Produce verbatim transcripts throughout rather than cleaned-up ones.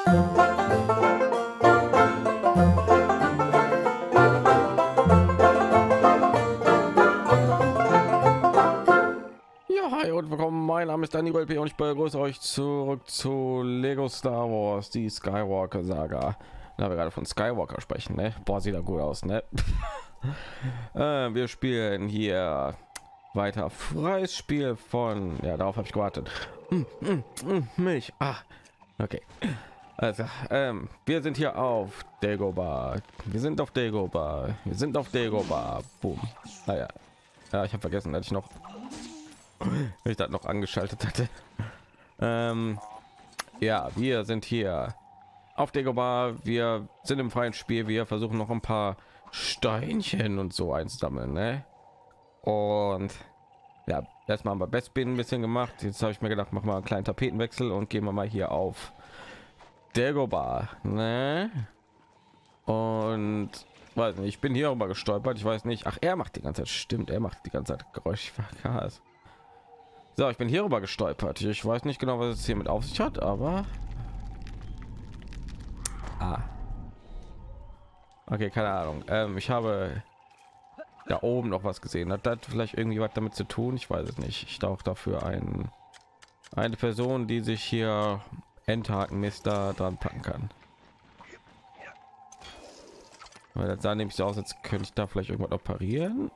Ja, hi und willkommen. Mein Name ist Daniel P. und ich begrüße euch zurück zu Lego Star Wars, die Skywalker Saga. Da wir gerade von Skywalker sprechen, ne? Boah, sieht da gut aus, ne? äh, wir spielen hier weiter freies Spiel von, ja, darauf habe ich gewartet. Mm, mm, mm, Milch. Ah, okay. Also, ähm, wir sind hier auf Dagobah. Wir sind auf Dagobah. Wir sind auf Dagobah. Boom. Naja, ja, ich habe vergessen, dass ich noch wenn ich das noch angeschaltet hatte. Ähm, ja, wir sind hier auf Dagobah. Wir sind im freien Spiel. Wir versuchen noch ein paar Steinchen und so einzusammeln, ne? Und ja, erstmal haben wir Bestbin ein bisschen gemacht. Jetzt habe ich mir gedacht, machen wir einen kleinen Tapetenwechsel und gehen wir mal hier auf Dagobah, ne? Und weiß nicht, ich bin hier rüber gestolpert. Ich weiß nicht. Ach, er macht die ganze Zeit. Stimmt, er macht die ganze Zeit Geräusch. So, ich bin hier rüber gestolpert. Ich weiß nicht genau, was es hier mit auf sich hat, aber ah. Okay, keine Ahnung. Ähm, ich habe da oben noch was gesehen. Hat das vielleicht irgendwie was damit zu tun? Ich weiß es nicht. Ich tauche dafür ein, eine Person, die sich hier Endhakenmister dran packen kann. Weil das sah nämlich so aus, als könnte ich da vielleicht irgendwas operieren.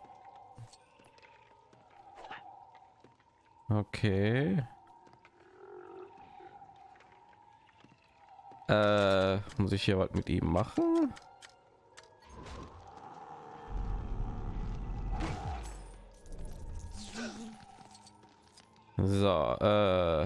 Okay. Äh, muss ich hier was mit ihm machen? So, äh,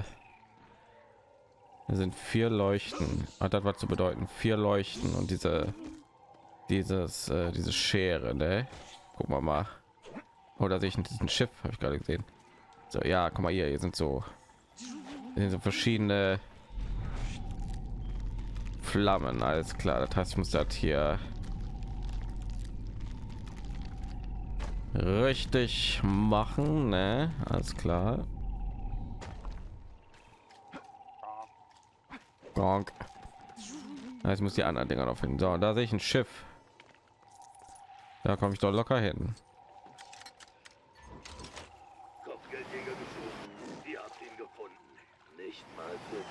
es sind vier Leuchten. Hat das was zu bedeuten? Vier Leuchten und diese, dieses, äh, diese Schere, ne? Gucken wir mal. Oder sehe ich ein Schiff? Habe ich gerade gesehen. So, ja, guck mal hier. Hier sind so, hier sind so verschiedene Flammen. Alles klar. Das heißt, ich muss das hier richtig machen, ne? Alles klar. Gronk. Jetzt muss die anderen Dinger noch finden. So, da sehe ich ein Schiff. Da komme ich doch locker hin. Kopfgeldjäger gesucht. Ihr habt ihn gefunden. Nicht mal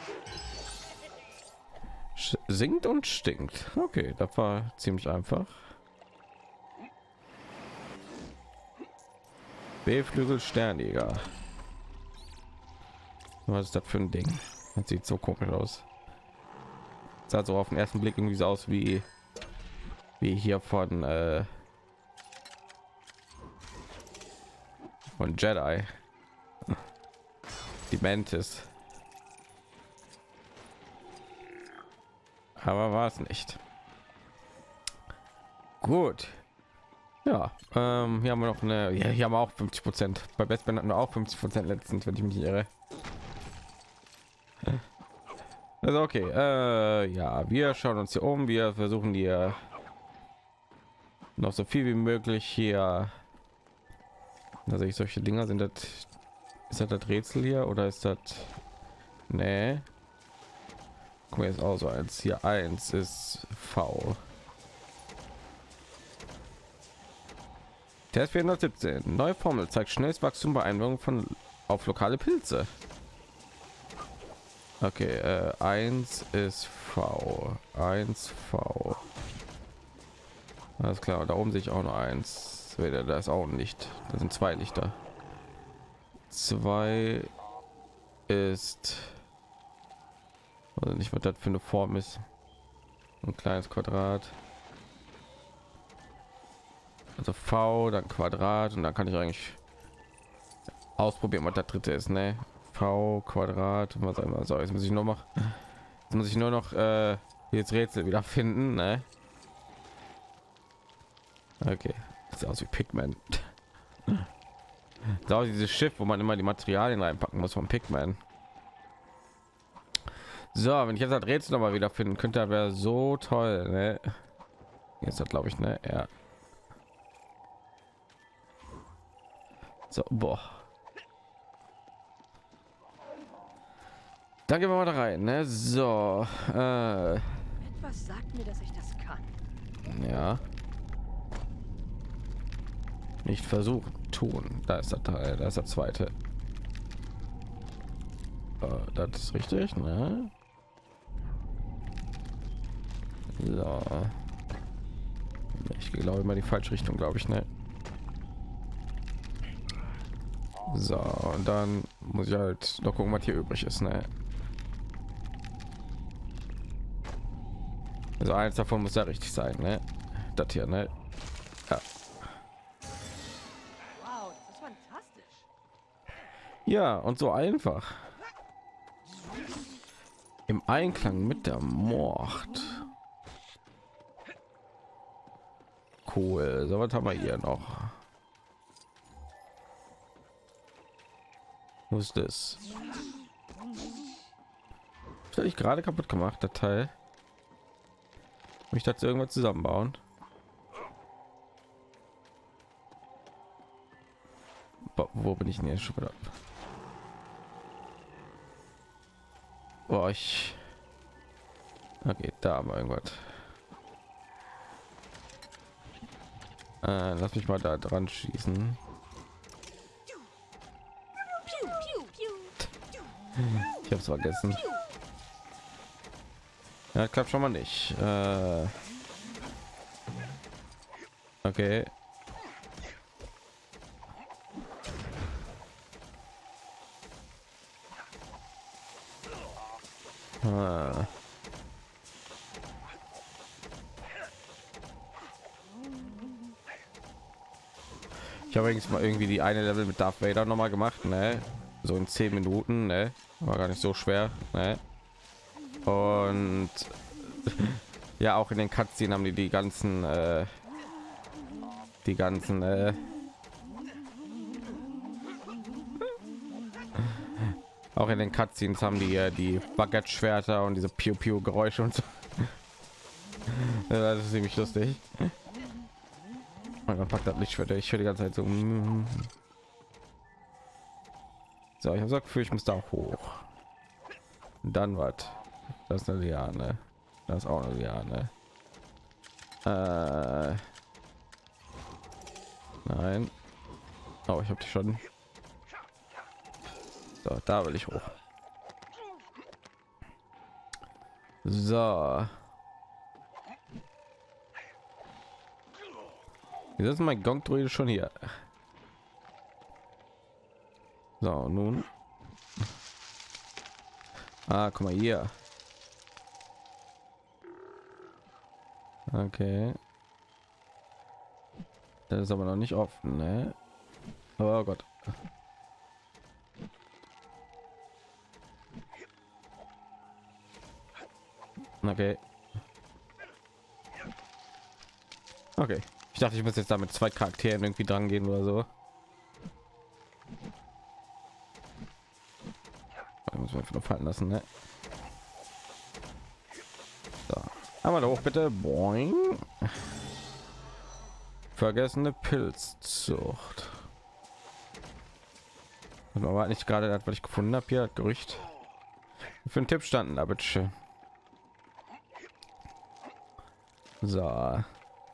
für Sch- Singt und stinkt. Okay, das war ziemlich einfach. B-Flügel Sternjäger. Was ist das für ein Ding? Das sieht so komisch aus. Sah so auf den ersten Blick irgendwie so aus wie wie hier von äh, von Jedi. Die Mantis. Aber war es nicht. Gut. Ja, ähm, hier haben wir noch eine. Ja, hier haben wir auch fünfzig Prozent. Bei Bestband hatten wir auch fünfzig Prozent letztens, wenn ich mich nicht irre. Also okay, äh, ja, wir schauen uns hier um. Wir versuchen hier noch so viel wie möglich hier. Also ich solche Dinger sind das. Ist das das Rätsel hier oder ist das? Nee. Guck mal, jetzt auch so eins. Hier eins ist V. Test vierhundertsiebzehn. Neue Formel zeigt schnelles Wachstum bei Einwirkung von auf lokale Pilze. Okay, äh, eins ist V. eins V. Alles klar, da oben sehe ich auch noch eins. Da ist auch ein Licht. Da sind zwei Lichter. zwei ist also nicht, was das für eine Form ist. Ein kleines Quadrat. Also V, dann Quadrat und dann kann ich eigentlich ausprobieren, was das dritte ist, ne? V Quadrat, was einmal so. Jetzt muss ich nur noch, jetzt muss ich nur noch äh, jetzt Rätsel wieder finden, ne? Okay, das sieht aus wie Pigman. Da dieses Schiff, wo man immer die Materialien reinpacken muss von Pigman. So, wenn ich jetzt das Rätsel noch mal wieder finden könnte, wäre so toll, ne? Jetzt hat, glaube ich, ne? Ja. So, boah. Dann gehen wir mal da rein, ne? So, äh, Etwas sagt mir, dass ich das kann. ja. Nicht versuchen, tun. Da ist der Teil, da ist der zweite. Äh, das ist richtig, ne? So. Ich glaube immer die falsche Richtung, glaube ich, ne? So, und dann muss ich halt noch gucken, was hier übrig ist, ne? Also eins davon muss ja richtig sein, ne? Das hier, ne? Ja. Wow, das ist fantastisch. Ja, und so einfach. Im Einklang mit der Mord. Cool. So, was haben wir hier noch? Wo ist das? Das habe ich gerade kaputt gemacht, der Teil. Ich dachte irgendwas zusammenbauen. Bo wo bin ich denn jetzt schon wieder? Boah, ich. Okay, da haben wir irgendwas. Äh, lass mich mal da dran schießen. Ich habe es vergessen. Ja, klappt schon mal nicht. Äh, okay. Ah. Ich habe übrigens mal irgendwie die eine Level mit Darth Vader noch mal gemacht, ne? So in zehn Minuten, ne? War gar nicht so schwer, ne? Und ja, auch in den Cutscenen haben die die ganzen, äh, die ganzen, äh, auch in den Cutscenes haben die äh, die Baguette-Schwerter und diese Piu-Piu-Geräusche und so. Ja, das ist ziemlich lustig. Man packt das Lichtschwert, ich höre die ganze Zeit so. So, ich habe gesagt, für ich muss da hoch. Dann was? Das ist eine Liane. Das ist auch eine Liane. Äh, nein. Oh, ich habe die schon. So, da will ich hoch. So. Jetzt ist mein Gong-Druide schon hier. So, nun. Ah, guck mal hier. Okay. Das ist aber noch nicht offen, ne? Oh Gott. Okay. Okay. Ich dachte, ich muss jetzt da mit zwei Charakteren irgendwie dran gehen oder so. Da muss man einfach nur fallen lassen, ne? So. Einmal da hoch, bitte. Boing. Vergessene Pilzzucht. Und man war nicht gerade das, was ich gefunden habe hier, Gerücht. Für einen Tipp standen da, bitte. So.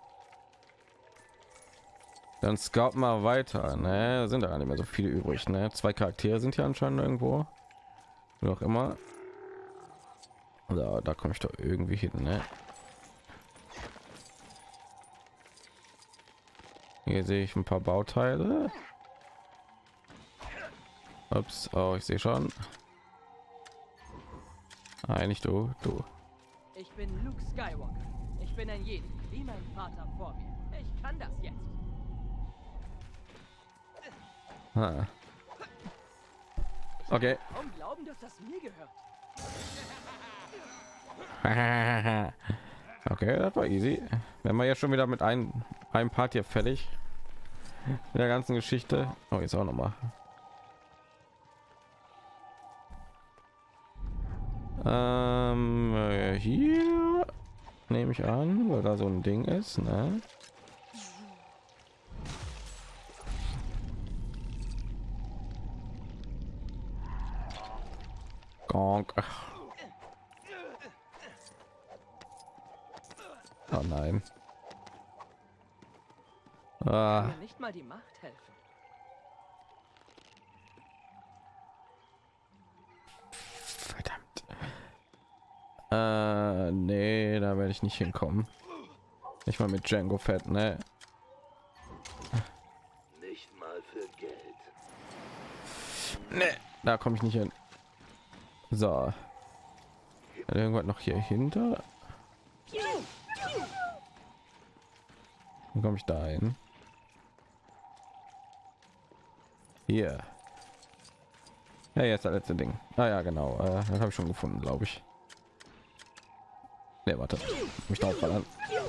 Dann scout mal weiter, ne? Sind da gar nicht mehr so viele übrig, ne? Zwei Charaktere sind hier anscheinend irgendwo. Wie auch immer. So, da komme ich doch irgendwie hin, ne? Hier sehe ich ein paar Bauteile. Ups, oh, ich sehe schon. Nein, nicht du, du. Ich bin Luke Skywalker. Ich bin ein Jedi, wie mein Vater vor mir. Ich kann das jetzt. Ah. Okay. Kaum glauben, dass das mir gehört. Okay, das war easy. Wenn wir jetzt schon wieder mit einem einem Part hier fertig mit der ganzen Geschichte. Oh, jetzt auch noch mal. Ähm, äh, hier nehme ich an, weil da so ein Ding ist, ne? Gonk. Oh nein. Ah. Mir nicht mal die Macht helfen. Verdammt. Äh, nee, da werde ich nicht hinkommen. Nicht mal mit Django Fett, ne? Nicht mal für Geld. Ne, da komme ich nicht hin. So. Hat irgendwas noch hier hinter? Wie komme ich da hin? Hier. Ja, jetzt das letzte Ding. Ah ja, genau. Äh, das habe ich schon gefunden, glaube ich. Ne, warte. Mich drauf ballern.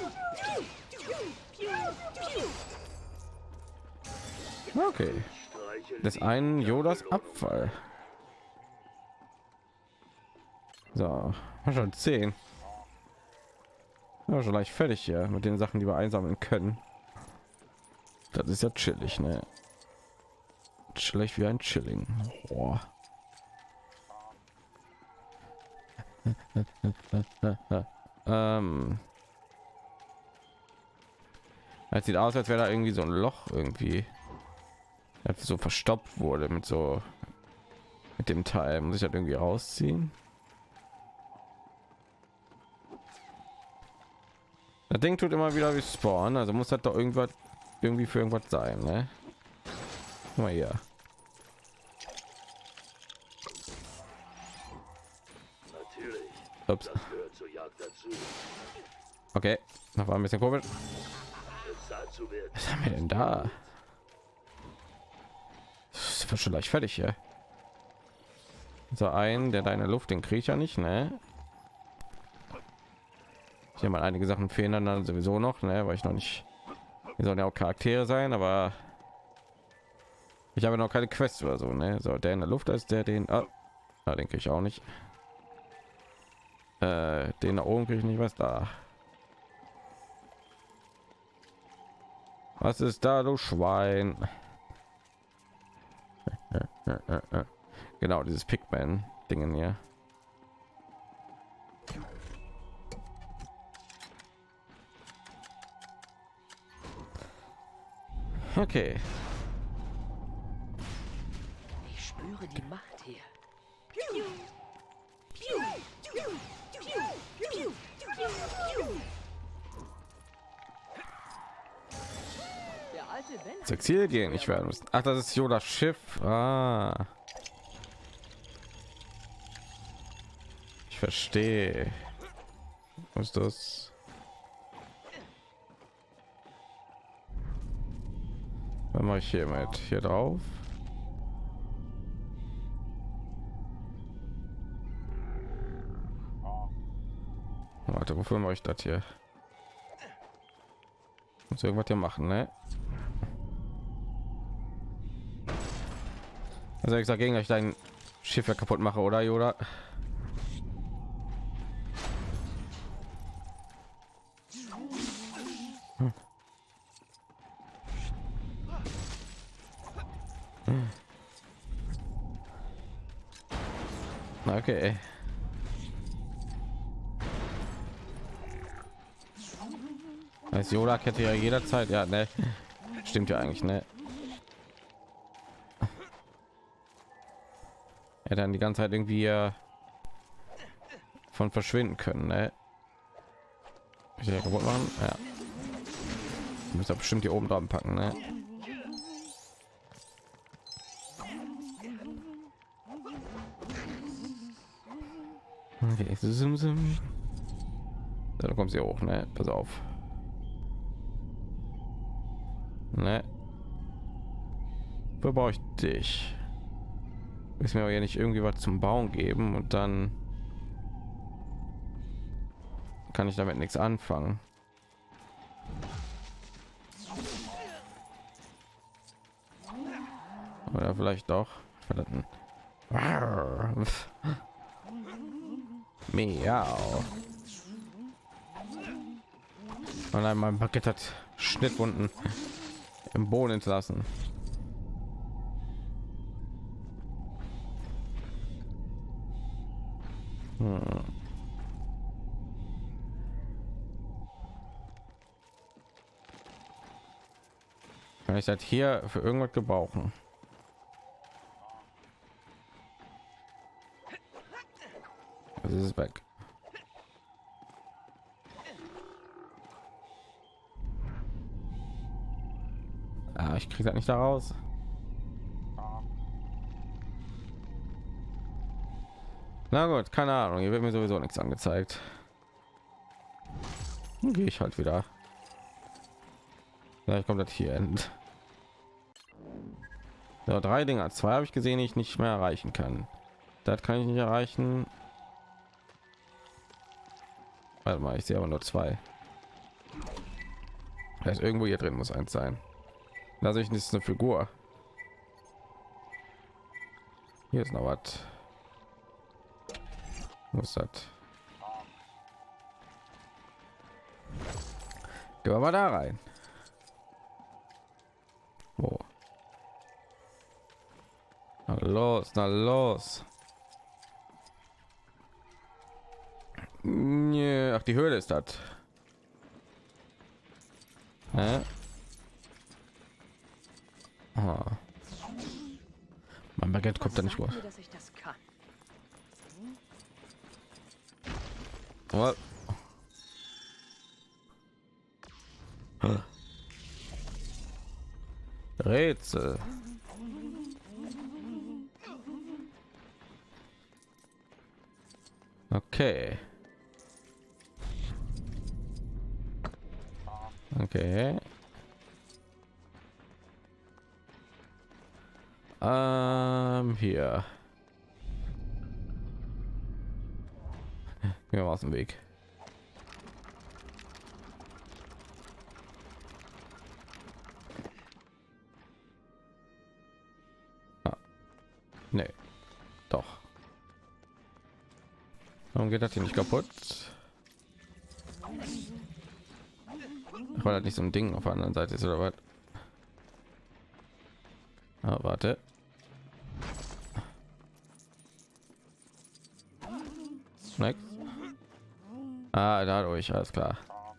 Okay. Das einen Yodas Abfall. So, schon zehn. Ja, schon leicht fertig hier mit den Sachen, die wir einsammeln können. Das ist ja chillig, ne? Chillig wie ein Chilling. Boah. ähm. Es sieht aus, als wäre da irgendwie so ein Loch irgendwie, als so verstopft wurde mit so mit dem Teil. Muss ich halt irgendwie rausziehen. Das Ding tut immer wieder wie Spawn, also muss das doch irgendwas irgendwie für irgendwas sein, ne? Guck mal hier. Natürlich. Ups. Das gehört zur Jagd dazu. Okay, das war ein bisschen komisch. Bezahlt zu werden. Was haben wir denn da? Das wird schon leicht fertig hier. So ein, der deine Luft, den kriege ich ja nicht, ne? Hier mal einige Sachen fehlen dann sowieso noch, ne? Weil ich noch nicht. Wir sollen ja auch Charaktere sein, aber ich habe noch keine Quests oder so, ne? So, der in der Luft ist der, den, ah, da denke ich auch nicht. Äh, den da oben kriege ich nicht, was da. Was ist da, du Schwein? Genau, dieses Pigman-Dingen hier. Okay. Ich spüre die Macht hier. Der alte Wenn Zum Exil gehen, ich werde müssen. Ach, das ist Yodas Schiff. Ah. Ich verstehe. Was ist das? Was mache ich hier mit? Hier drauf? Warte, wofür mache ich das hier? Muss irgendwas hier machen, ne? Also ich sage, gegen euch dein Schiff ja kaputt mache, oder Yoda? Hm. Hm. Okay. Als Yoda hätte ja jederzeit, ja, ne? Stimmt ja eigentlich, ne? Er dann die ganze Zeit irgendwie äh, von verschwinden können, ne? Ich ja kaputt machen, ja. Muss ja bestimmt hier oben dran packen, ne? Okay, sim, sim. So, dann kommt sie hoch, ne? Pass auf. Ne? Wo brauche ich dich? Ist mir aber ja nicht irgendwie was zum Bauen geben und dann kann ich damit nichts anfangen. Oder vielleicht doch. Miau. Und dann mein Paket hat Schnittwunden im Boden entlassen. Hm. Kann ich das hier für irgendwas gebrauchen? Das ist weg. Ah, ich kriege das nicht da raus. Na gut, keine Ahnung. Hier wird mir sowieso nichts angezeigt. Dann gehe ich halt wieder. Vielleicht kommt das hier hin. So, drei Dinger. Zwei habe ich gesehen, die ich nicht mehr erreichen kann. Das kann ich nicht erreichen. Warte mal, ich sehe aber nur zwei. Da ist irgendwo hier drin, muss eins sein. Da sehe ich nicht, eine Figur. Hier ist noch was. Muss das? Gehen wir mal da rein. Wo? Na los, na los. Nee, ach, die Höhle ist das. Hä? Ah. Mein Baguette kommt da nicht vor. Dass ich das kann. What? Rätsel. Okay. Okay. Ähm, hier. Gehen wir mal aus dem Weg. Ah. Nee. Doch. Warum geht das hier nicht kaputt? Weil das nicht so ein Ding auf der anderen Seite ist oder was? Ah, warte. Next. Ah, dadurch, alles klar.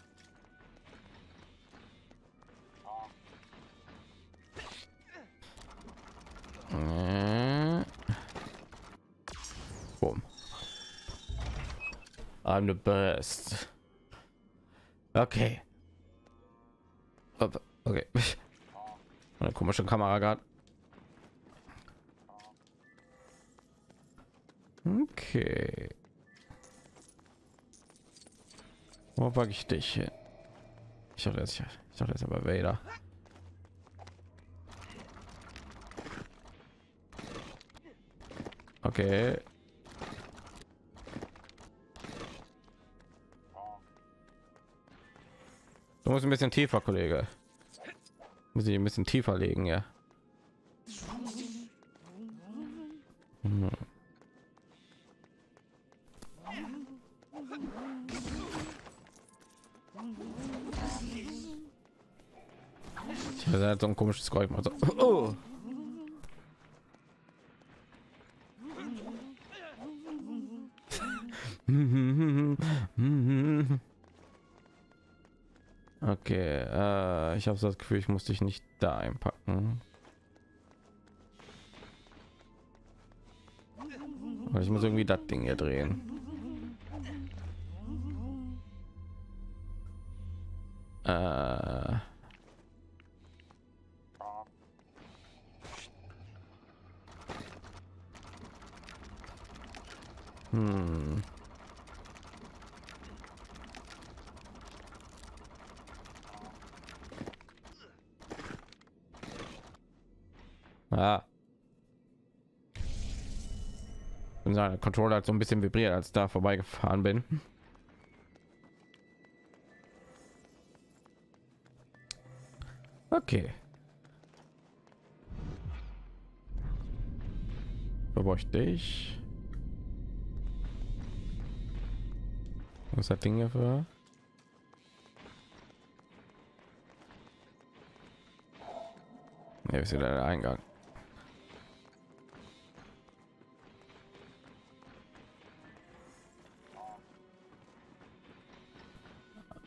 Boom. I'm the best. Okay. Okay. Eine komische Kamera gerade. Okay. Wo packe ich dich hin? Ich dachte jetzt, ich dachte jetzt aber Vader. Okay. Du musst ein bisschen tiefer, Kollege. Muss ich ein bisschen tiefer legen, ja. Hm. Das hat so ein komisches Geräusch. Also, oh. Okay, äh, ich habe das Gefühl, ich muss dich nicht da einpacken. Aber ich muss irgendwie das Ding hier drehen. Äh. Hm. Ah. Und seine Controller hat so ein bisschen vibriert, als da vorbeigefahren bin. Okay. Wo bräuchte ich? Was hat Ding für? Ne, ist wieder der Eingang.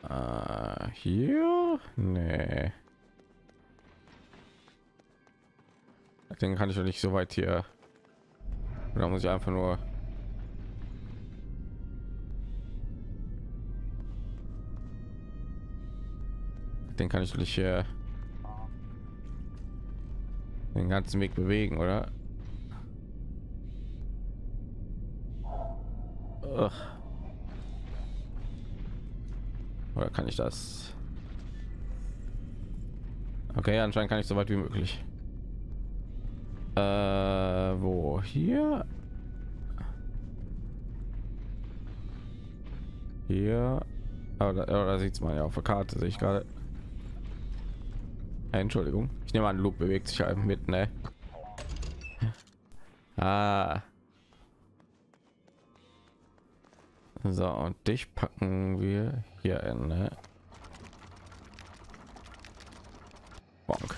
Äh, hier? Nee. Den kann ich doch nicht so weit hier. Da muss ich einfach nur. Den kann ich nicht hier den ganzen Weg bewegen, oder? Ugh. Oder kann ich das? Okay, anscheinend kann ich so weit wie möglich. Äh, wo hier? Hier. Aber da, da sieht man ja auf der Karte, sehe ich gerade. Entschuldigung, ich nehme an, Luke bewegt sich halt mit, ne? Ah. So, und dich packen wir hier in, ne? Bonk.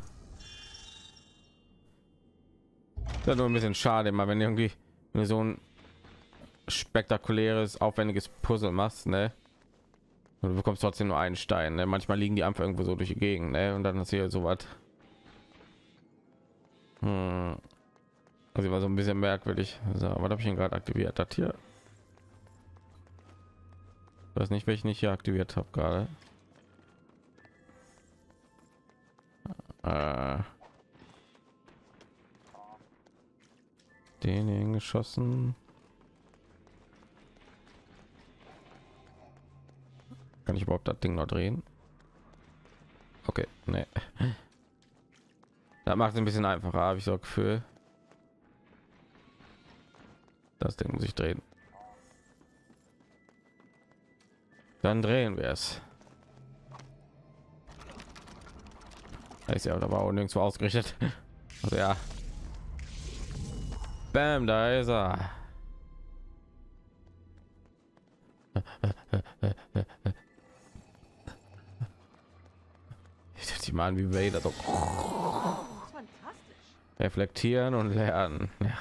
Das ist nur ein bisschen schade, immer wenn irgendwie wenn du so ein spektakuläres, aufwendiges Puzzle machst, ne? Und du bekommst trotzdem nur einen Stein. Ne? Manchmal liegen die einfach irgendwo so durch die Gegend, ne? Und dann ist hier so was. Hm. Also war so ein bisschen merkwürdig. So, was habe ich ihn gerade aktiviert? Das hier. Ich weiß nicht, welchen ich hier aktiviert habe gerade. Äh. Den geschossen. Kann ich überhaupt das Ding noch drehen? Okay, nee. Das macht es ein bisschen einfacher, habe ich so ein Gefühl. Das Ding muss ich drehen. Dann drehen wir es. Da ist ja aber auch nirgendwo ausgerichtet. Also ja. Bam, da ist er. Die machen wie Vader so. Reflektieren und lernen. Ja.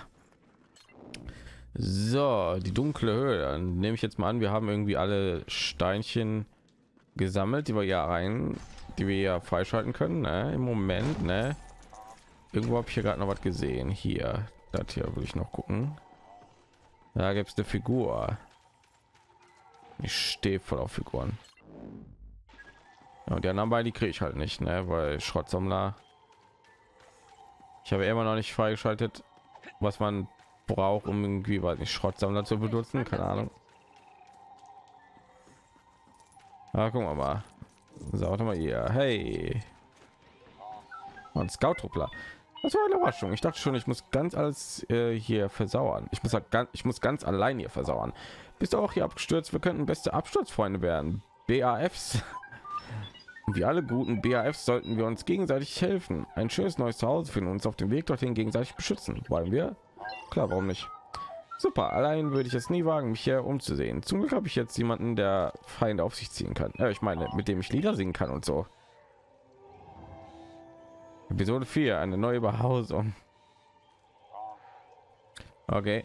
So, die dunkle Höhle. Dann nehme ich jetzt mal an, wir haben irgendwie alle Steinchen gesammelt, die wir ja rein, die wir ja freischalten können. Ne? Im Moment, ne? Irgendwo habe ich hier gerade noch was gesehen. Hier, das hier will ich noch gucken. Da gibt es eine Figur. Ich stehe voll auf Figuren. Ja, und die anderen beiden, die kriege ich halt nicht, ne? Weil Schrottsammler. Ich habe immer noch nicht freigeschaltet, was man braucht, um irgendwie, weiß nicht, Schrottsammler zu benutzen. Keine Ahnung. Ah, gucken wir mal. So, warte mal hier. Hey. Und Scout-Truppler. Das war eine Überraschung. Ich dachte schon, ich muss ganz alles äh, hier versauern. Ich muss halt ganz, ich muss ganz allein hier versauern. Bist du auch hier abgestürzt? Wir könnten beste Absturzfreunde werden. B A Fs. Und wie alle guten B A Fs sollten wir uns gegenseitig helfen. Ein schönes neues Zuhause finden und uns auf dem Weg dorthin gegenseitig beschützen. Wollen wir? Klar, warum nicht? Super. Allein würde ich es nie wagen, mich hier umzusehen. Zum Glück habe ich jetzt jemanden, der Feinde auf sich ziehen kann. Ja, ich meine, mit dem ich Lieder singen kann und so. Episode vier, eine neue Behausung. Okay.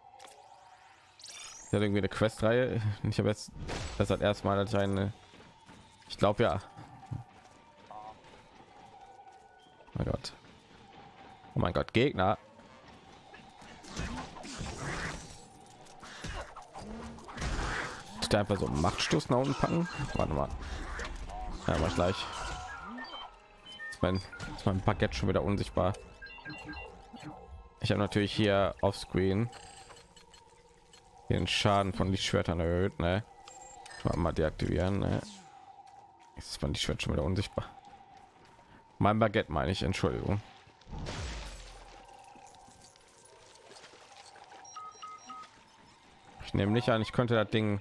Ja, irgendwie eine Questreihe. Ich habe jetzt das hat erstmal als eine. Ich glaube ja. Oh mein Gott. Oh mein Gott, Gegner. Ich da einfach so einen Machtstoß nach unten packen. Warte mal. Ja, mach ich gleich. Ist mein, ist mein Paket schon wieder unsichtbar. Ich habe natürlich hier auf Screen den Schaden von die Schwertern erhöht, ne? Mal deaktivieren, ne? Ist man die Schwert schon wieder unsichtbar. Mein Baguette meine ich, Entschuldigung. Ich nehme nicht an, ich könnte das Ding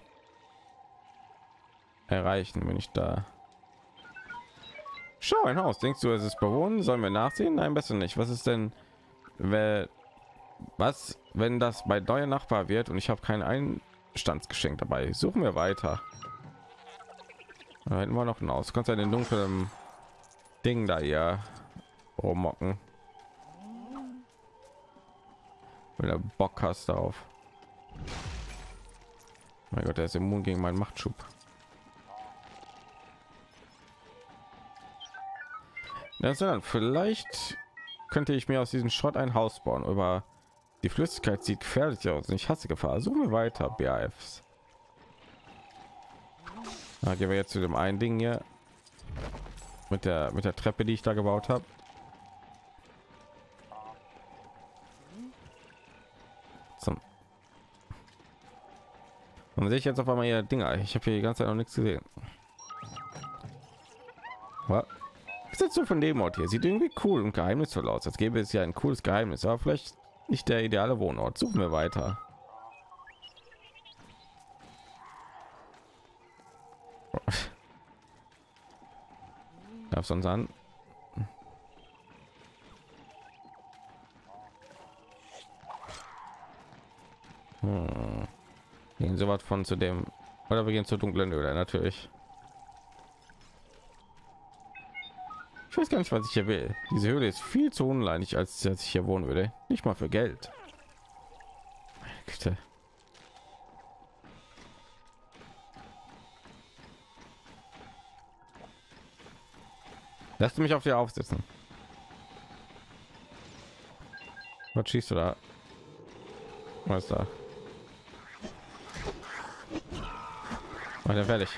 erreichen, wenn ich da. Schau, ein Haus. Denkst du, es ist bewohnt? Sollen wir nachsehen? Nein, besser nicht. Was ist denn, wer, was, wenn das bei neuer Nachbar wird und ich habe kein Einstandsgeschenk dabei? Suchen wir weiter. Da hätten wir noch ein Haus. Du kannst ja den dunklen Ding da hier rummocken. Wenn du Bock hast darauf. Mein Gott, der ist immun gegen meinen Machtschub. Ja, sondern vielleicht könnte ich mir aus diesem Schrott ein Haus bauen. Über die Flüssigkeit sieht gefährlich aus. Ich hasse Gefahr. Suchen wir weiter. B A Fs. Da gehen wir jetzt zu dem einen Ding hier mit der mit der Treppe, die ich da gebaut habe. Zum Und sehe ich jetzt auf einmal hier Dinger. Ich habe hier die ganze Zeit noch nichts gesehen. Was ist jetzt so von dem Ort hier? Sieht irgendwie cool und geheimnisvoll aus. Als gäbe es ja ein cooles Geheimnis, aber vielleicht nicht der ideale Wohnort. Suchen wir weiter. Darf uns an. Hm. Gehen so was von zu dem, oder wir gehen zur dunklen Höhle natürlich. Ich weiß gar nicht, was ich hier will. Diese Höhle ist viel zu unleinig, als dass ich hier wohnen würde. Nicht mal für Geld. Meine Güte. Lass du mich auf dir aufsitzen. Was schießt du da? Was ist da? War der fertig?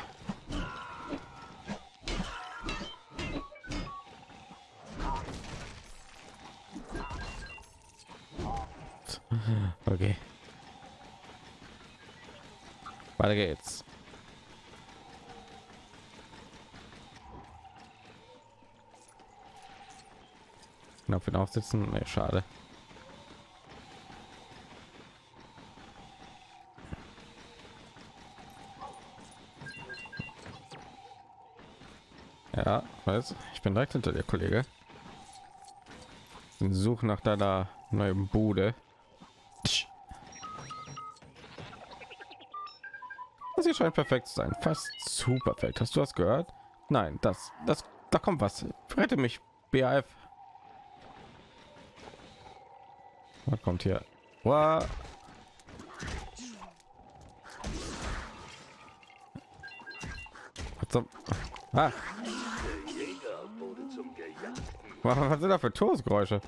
Okay. Weiter geht's. Knapp wieder aufsitzen. Nee, schade. Ja, weiß. Ich bin direkt hinter der Kollege. Suche nach deiner neuen Bude. Das hier scheint perfekt zu sein. Fast zu perfekt. Hast du das gehört? Nein, das, das, da kommt was. Rette mich, B A F. Was kommt hier? Wow. Was zum... Ah. Der Jäger wurde zum Gejagten. Was sind da für Todesgeräusche?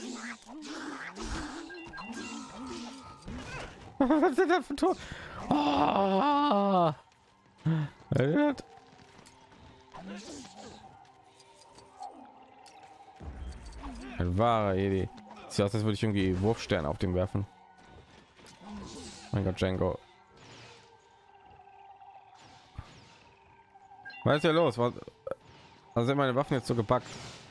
Was sind da für Tod? Oh. Ein wahrer Jedi. Sieht aus, als würde ich irgendwie Wurfsterne auf dem werfen. Mein Gott, Django. Was ist hier los? Was, also sind meine Waffen jetzt so gepackt?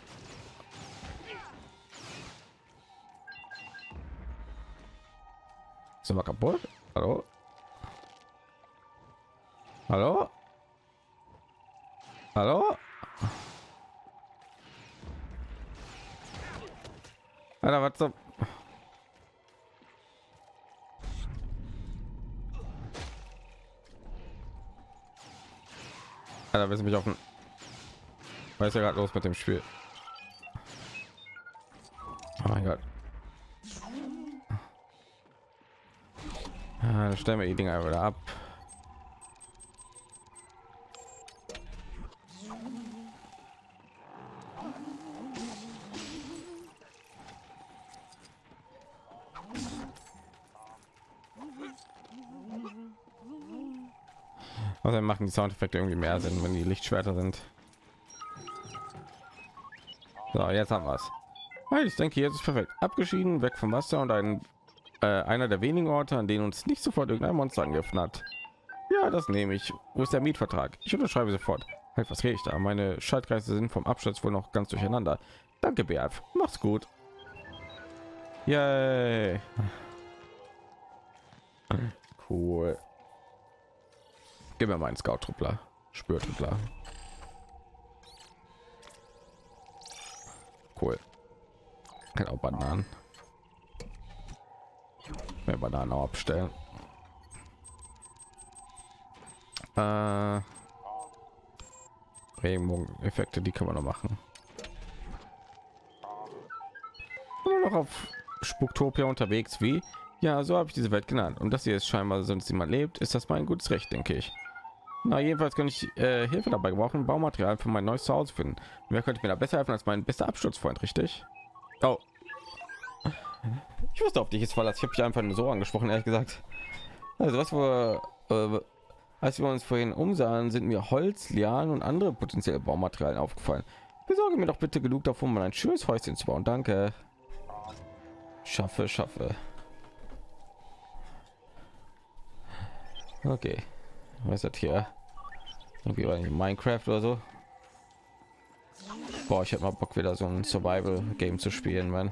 Sind wir kaputt? Hallo? Hallo? Hallo? Alter, was zum... Alter, willst du mich auf den... Was ist ja gerade los mit dem Spiel? Oh mein Gott. Ah, dann stellen wir die Dinger wieder ab. Also machen die Soundeffekte irgendwie mehr Sinn, wenn die Lichtschwerter sind. So, jetzt haben wir es. Ich denke, jetzt ist perfekt. Abgeschieden, weg vom Wasser und ein äh, einer der wenigen Orte, an denen uns nicht sofort irgendein Monster angegriffen hat. Ja, das nehme ich. Wo ist der Mietvertrag? Ich unterschreibe sofort. Halt, was rede ich da? Meine Schaltkreise sind vom Absturz wohl noch ganz durcheinander. Danke, B F. Mach's gut. Yay. Cool. Gib mir meinen Scout-Truppler. Spürtruppler. Cool. Kann auch Bananen. Mehr Bananen auch abstellen. Äh, Regenbogen-Effekte, die kann man noch machen. Nur noch auf Spuktopia unterwegs, wie? Ja, so habe ich diese Welt genannt. Und dass sie es scheinbar sonst niemand lebt, ist das mein gutes Recht, denke ich. Na, jedenfalls kann ich äh, Hilfe dabei gebrauchen, Baumaterial für mein neues Zuhause finden. Wer könnte mir da besser helfen als mein bester Absturzfreund, richtig? Oh. Ich wusste auf dich jetzt verlassen. Ich habe dich einfach nur so angesprochen, ehrlich gesagt. Also was wir, äh, als wir uns vorhin umsahen, sind mir Holz, Lianen und andere potenzielle Baumaterialien aufgefallen. Besorge mir doch bitte genug davon, um ein schönes Häuschen zu bauen. Danke. Schaffe, schaffe. Okay. Was ist das hier? Irgendwie war nicht Minecraft oder so. Boah, ich hätte mal Bock, wieder so ein Survival Game zu spielen, man.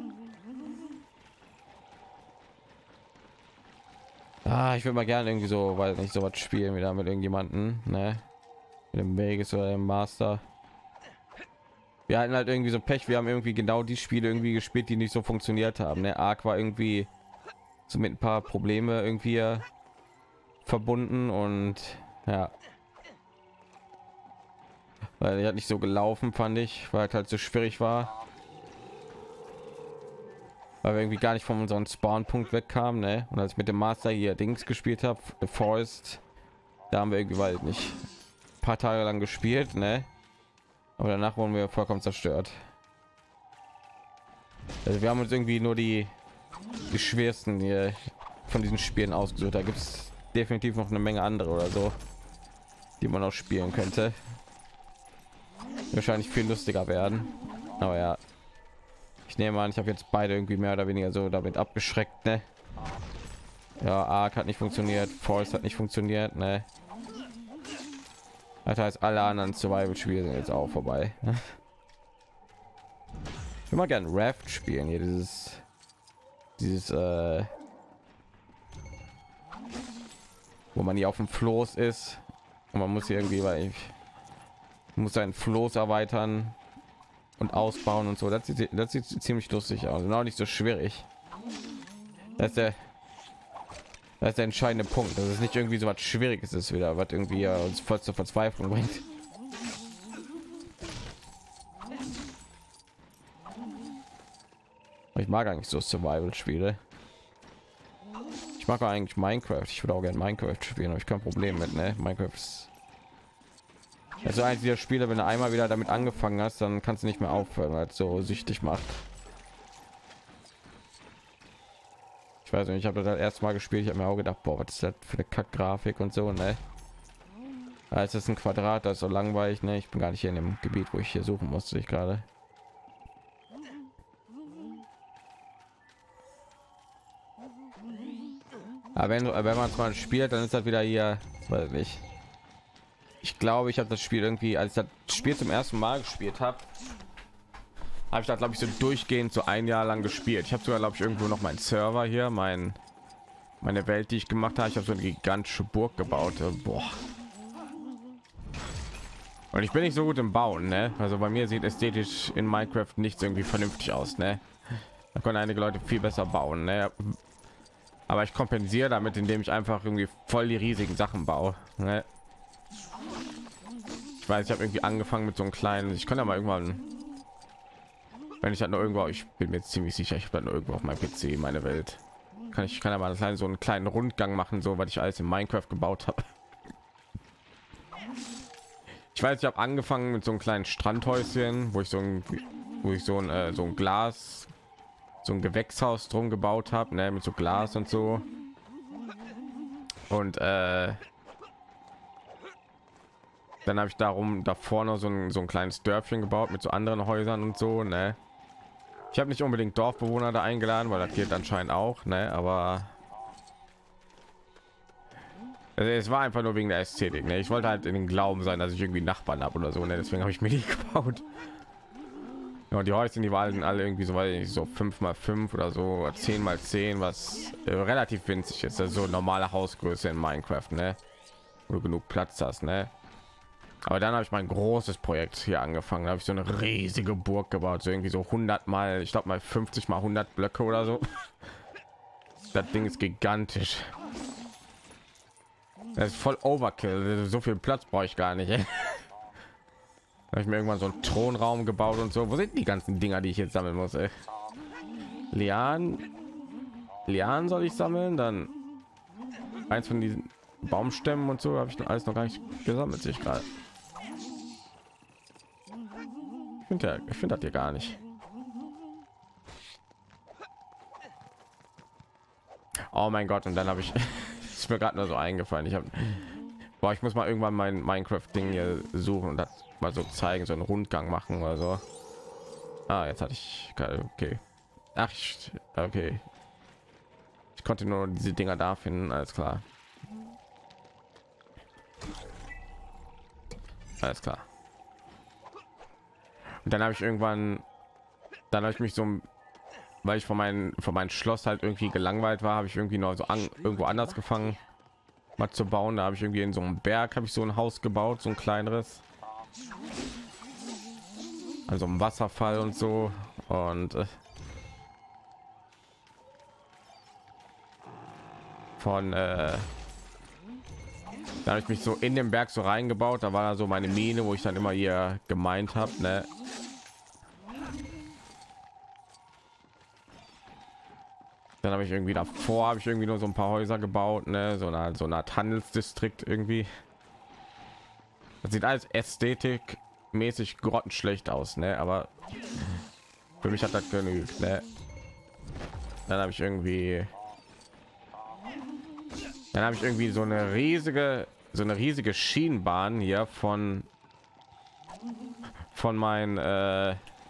Ah, ich würde mal gerne irgendwie so, weil nicht so was spielen wieder mit irgendjemanden, ne? Mit dem Vegas oder dem Master. Wir hatten halt irgendwie so Pech. Wir haben irgendwie genau die Spiele irgendwie gespielt, die nicht so funktioniert haben. Ne? Ark war irgendwie so mit ein paar Probleme irgendwie verbunden und ja, weil er hat nicht so gelaufen, fand ich, weil es halt so schwierig war, weil wir irgendwie gar nicht von unserem Spawnpunkt wegkamen, ne? Und als ich mit dem Master hier Dings gespielt habe, The Forest, da haben wir irgendwie weil nicht ein paar Tage lang gespielt, ne? Aber danach wurden wir vollkommen zerstört. Also wir haben uns irgendwie nur die die schwersten hier von diesen Spielen ausgesucht. Da gibt es definitiv noch eine Menge andere oder so, die man auch spielen könnte. Wahrscheinlich viel lustiger werden. Aber ja, ich nehme an, ich habe jetzt beide irgendwie mehr oder weniger so damit abgeschreckt, ne? Ja, Ark hat nicht funktioniert, Forest hat nicht funktioniert, ne? Das heißt, alle anderen Survival-Spiele sind jetzt auch vorbei. Ich will mal gerne Raft spielen hier, dieses dieses äh, wo man hier auf dem Floß ist und man muss hier irgendwie, weil ich muss seinen Floß erweitern und ausbauen und so. Das sieht, das sieht ziemlich lustig aus, noch nicht so schwierig. Das ist der, das ist der entscheidende Punkt. Das ist nicht irgendwie so was Schwieriges ist wieder, was irgendwie uns voll zur Verzweiflung bringt. Ich mag eigentlich so Survival-Spiele. Ich mag eigentlich Minecraft. Ich würde auch gerne Minecraft spielen, aber ich kein Problem mit, ne? Minecraft ist also eins dieser Spiele, wenn du einmal wieder damit angefangen hast, dann kannst du nicht mehr aufhören, weil es so süchtig macht. Ich weiß nicht, ich habe das erste Mal gespielt, ich habe mir auch gedacht, boah, was ist das für eine Kack-Grafik und so, ne? Es ist ein Quadrat, das ist so langweilig, ne? Ich bin gar nicht hier in dem Gebiet, wo ich hier suchen musste, ich gerade. Aber wenn, wenn man es mal spielt, dann ist das wieder hier, weiß nicht. Ich glaube, ich habe das Spiel irgendwie, als ich das Spiel zum ersten Mal gespielt habe, habe ich da glaube ich so durchgehend so ein Jahr lang gespielt. Ich habe sogar glaube ich irgendwo noch meinen Server hier, mein meine Welt, die ich gemacht habe. Ich habe so eine gigantische Burg gebaut. Boah. Und ich bin nicht so gut im Bauen, ne? Also bei mir sieht ästhetisch in Minecraft nichts irgendwie vernünftig aus, ne? Da können einige Leute viel besser bauen, ne? Aber ich kompensiere damit, indem ich einfach irgendwie voll die riesigen Sachen baue, ne? Ich weiß, ich habe irgendwie angefangen mit so einem kleinen, ich kann ja mal irgendwann, wenn ich halt nur irgendwo, ich bin mir ziemlich sicher, ich habe nur irgendwo auf meinem P C meine Welt, kann ich kann ja mal so einen kleinen Rundgang machen, so was ich alles in Minecraft gebaut habe. Ich weiß, ich habe angefangen mit so einem kleinen Strandhäuschen, wo ich so ein wo ich so ein äh, so ein Glas, so ein Gewächshaus drum gebaut habe, ne, mit so Glas und so. Und äh, dann habe ich darum davor noch so ein, so ein kleines Dörfchen gebaut mit so anderen Häusern und so, ne. Ich habe nicht unbedingt Dorfbewohner da eingeladen, weil das geht anscheinend auch, ne, aber also es war einfach nur wegen der Ästhetik, ne. Ich wollte halt in den Glauben sein, dass ich irgendwie Nachbarn habe oder so, ne, deswegen habe ich mir die gebaut. Ja, und die Häuschen, die waren alle irgendwie so, weil ich so fünf mal fünf oder so zehn mal zehn, was äh, relativ winzig ist, also so normale Hausgröße in Minecraft, ne, wo du genug Platz hast, ne. Aber dann habe ich mein großes Projekt hier angefangen. Da habe ich so eine riesige Burg gebaut, so irgendwie so hundert mal, ich glaube mal fünfzig mal hundert Blöcke oder so. Das Ding ist gigantisch. Das ist voll Overkill. So viel Platz brauche ich gar nicht. Ey. Da habe ich mir irgendwann so einen Thronraum gebaut und so. Wo sind die ganzen Dinger, die ich jetzt sammeln muss? Ey? Lianen, Lianen soll ich sammeln, dann eins von diesen Baumstämmen und so habe ich alles noch gar nicht gesammelt, sehe ich gerade. Ich finde ja, ich finde das hier gar nicht. Oh mein Gott, und dann habe ich ist mir gerade nur so eingefallen. Ich habe, boah, ich muss mal irgendwann mein Minecraft-Ding hier suchen und das mal so zeigen, so einen Rundgang machen oder so. Ah, jetzt hatte ich keine, okay. Ach, ich, okay. Ich konnte nur diese Dinger da finden, alles klar. Alles klar. Und dann habe ich irgendwann, dann habe ich mich so, weil ich von meinem von meinem Schloss halt irgendwie gelangweilt war, habe ich irgendwie noch so an, irgendwo anders gefangen, mal zu bauen. Da habe ich irgendwie in so einem Berg habe ich so ein Haus gebaut, so ein kleineres, also ein Wasserfall und so. Und äh, von äh, da habe ich mich so in den Berg so reingebaut. Da war da so meine Mine, wo ich dann immer hier gemeint habe, ne? Dann habe ich irgendwie davor habe ich irgendwie nur so ein paar Häuser gebaut, ne? So eine so eine Art Handelsdistrikt irgendwie. Das sieht alles ästhetikmäßig grottenschlecht aus, ne? Aber für mich hat das genügt, ne? Dann habe ich irgendwie dann habe ich irgendwie so eine riesige so eine riesige Schienenbahn hier von von meinen äh,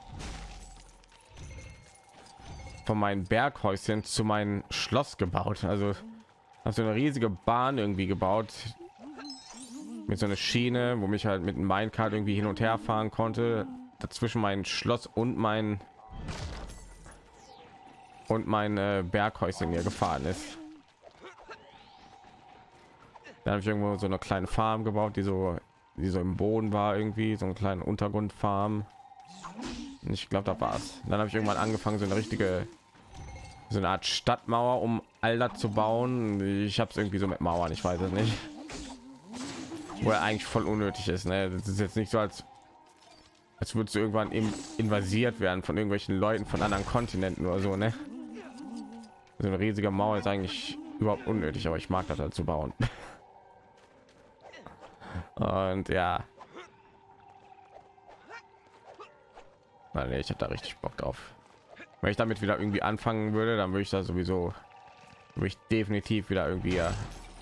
von meinen Berghäuschen zu meinem Schloss gebaut. Also habe so eine riesige Bahn irgendwie gebaut mit so einer Schiene, wo mich halt mit einem Minecart irgendwie hin und her fahren konnte, dazwischen mein Schloss und mein und mein äh, Berghäuschen hier gefahren ist. Dann habe ich irgendwo so eine kleine Farm gebaut, die so die so im Boden war, irgendwie so einen kleinen Untergrundfarm. Ich glaube, da war es. Dann habe ich irgendwann angefangen, so eine richtige so eine Art Stadtmauer, um all das zu bauen. Ich habe es irgendwie so mit Mauern, ich weiß es nicht, wo er eigentlich voll unnötig ist, ne? Das ist jetzt nicht so, als als würdest du irgendwann im invasiert werden von irgendwelchen Leuten von anderen Kontinenten oder so, ne? So eine riesige Mauer ist eigentlich überhaupt unnötig, aber ich mag das halt zu bauen. Und ja, Nein, ich habe da richtig Bock drauf. Wenn ich damit wieder irgendwie anfangen würde, dann würde ich da sowieso würde ich definitiv wieder irgendwie ja,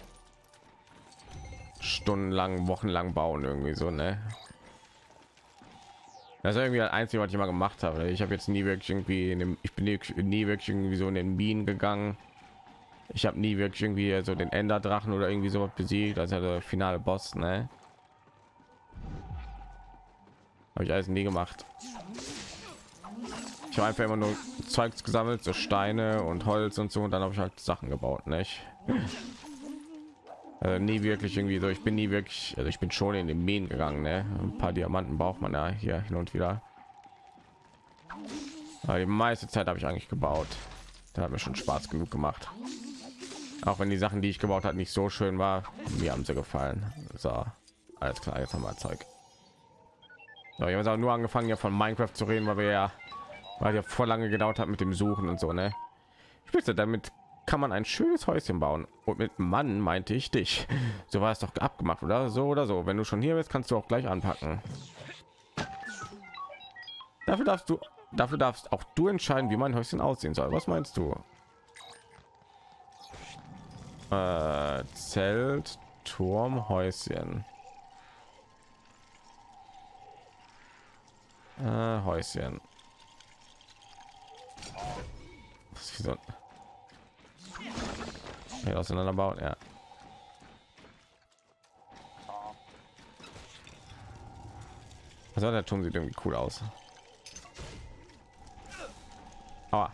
stundenlang, wochenlang bauen irgendwie so, ne? Das ist irgendwie das Einzige, was ich mal gemacht habe. Ich habe jetzt nie wirklich irgendwie in dem, ich bin nie wirklich irgendwie so in den Minen gegangen. Ich habe nie wirklich irgendwie so den Enderdrachen oder irgendwie so besiegt, also der finale Boss, ne? Habe ich alles nie gemacht. Ich habe einfach immer nur Zeugs gesammelt, so Steine und Holz und so, und dann habe ich halt Sachen gebaut, nicht? Also nie wirklich irgendwie so. Ich bin nie wirklich, also ich bin schon in den Minen gegangen, ne? Ein paar Diamanten braucht man ja hier hin und wieder. Aber die meiste Zeit habe ich eigentlich gebaut. Da hat mir schon Spaß genug gemacht. Auch wenn die Sachen, die ich gebaut habe, nicht so schön war, mir haben sie gefallen. So, alles klar, jetzt haben wir Zeug. So, ich habe auch nur angefangen, ja von Minecraft zu reden, weil wir ja, weil ja vor lange gedauert hat mit dem Suchen und so, ne? Spitze, damit kann man ein schönes Häuschen bauen. Und mit Mann meinte ich dich. So war es doch abgemacht, oder so oder so. Wenn du schon hier bist, kannst du auch gleich anpacken. Dafür darfst du, dafür darfst auch du entscheiden, wie mein Häuschen aussehen soll. Was meinst du? Äh, Zelt, Turm, Häuschen. Äh, Häuschen. Das ist wie so ein auseinanderbauen, ja. Also der Turm sieht irgendwie cool aus. Aber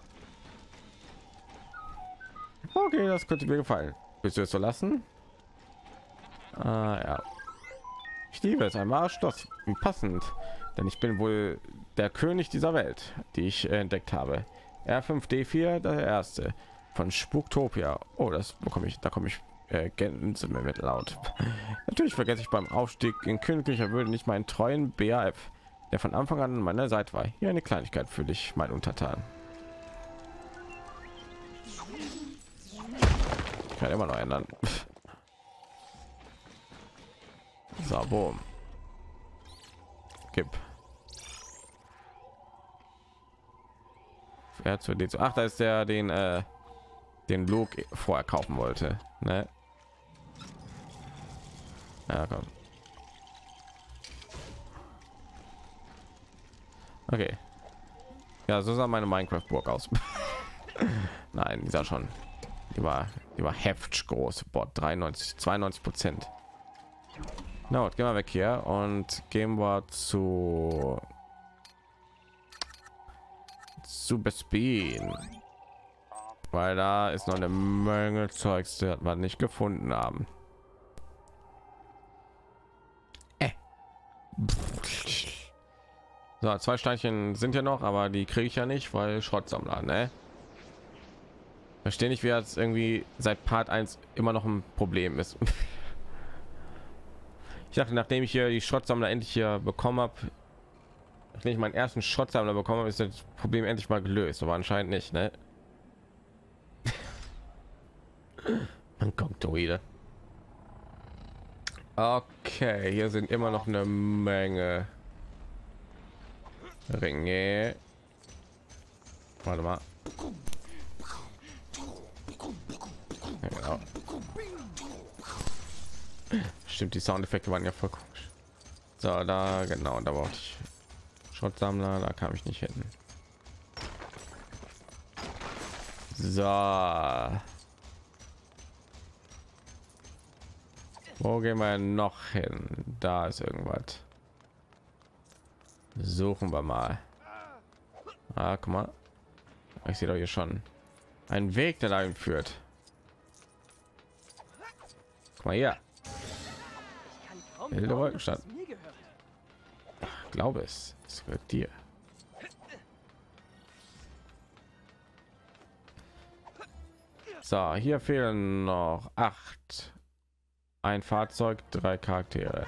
okay, das könnte mir gefallen. Willst du es so lassen? Ah, ja. Ich liebe es, ein Marschschloss, wie passend, denn ich bin wohl der König dieser Welt, die ich äh, entdeckt habe. R fünf D vier, der erste von Spuktopia. Oh, das bekomme ich, da komme ich äh, Gänse mit laut. Natürlich vergesse ich beim Aufstieg in königlicher Würde nicht meinen treuen B A F, der von Anfang an an meiner Seite war. Hier eine Kleinigkeit für dich, mein Untertan. Ich kann immer noch ändern. So, boom. Gib. Er zu den. Ach, da ist der, den, äh, den Luke vorher kaufen wollte, ne? Ja, komm. Okay. Ja, so sah meine Minecraft-Burg aus. Nein, die sah schon. Die war, die war heftig groß. Boah, dreiundneunzig, zweiundneunzig Prozent. Na, no, gehen wir weg hier und gehen wir zu zu Bespin, weil da ist noch eine Menge Zeugs, das wir nicht gefunden haben. Äh. So, zwei Steinchen sind ja noch, aber die kriege ich ja nicht, weil Schrottsammler, ne? Verstehe nicht, wie jetzt irgendwie seit Part eins immer noch ein Problem ist. Ich dachte, nachdem ich hier die Schrottsammler endlich hier bekommen habe, nachdem ich meinen ersten Schrottsammler bekommen habe, ist das Problem endlich mal gelöst, aber anscheinend nicht, ne? Man kommt wieder. Okay, hier sind immer noch eine Menge Ringe. Warte mal. Ja, genau. Stimmt, die Soundeffekte waren ja voll komisch. So, da genau, da brauchte ich Schrottsammler, da kam ich nicht hin. So. Wo gehen wir noch hin? Da ist irgendwas. Suchen wir mal. Ah, guck mal. Ich sehe doch hier schon einen Weg, der dahin führt. Guck mal hier. Wilde Wolkenstadt. Ich glaube es. Es gehört dir. So, hier fehlen noch acht. Ein Fahrzeug, drei Charaktere.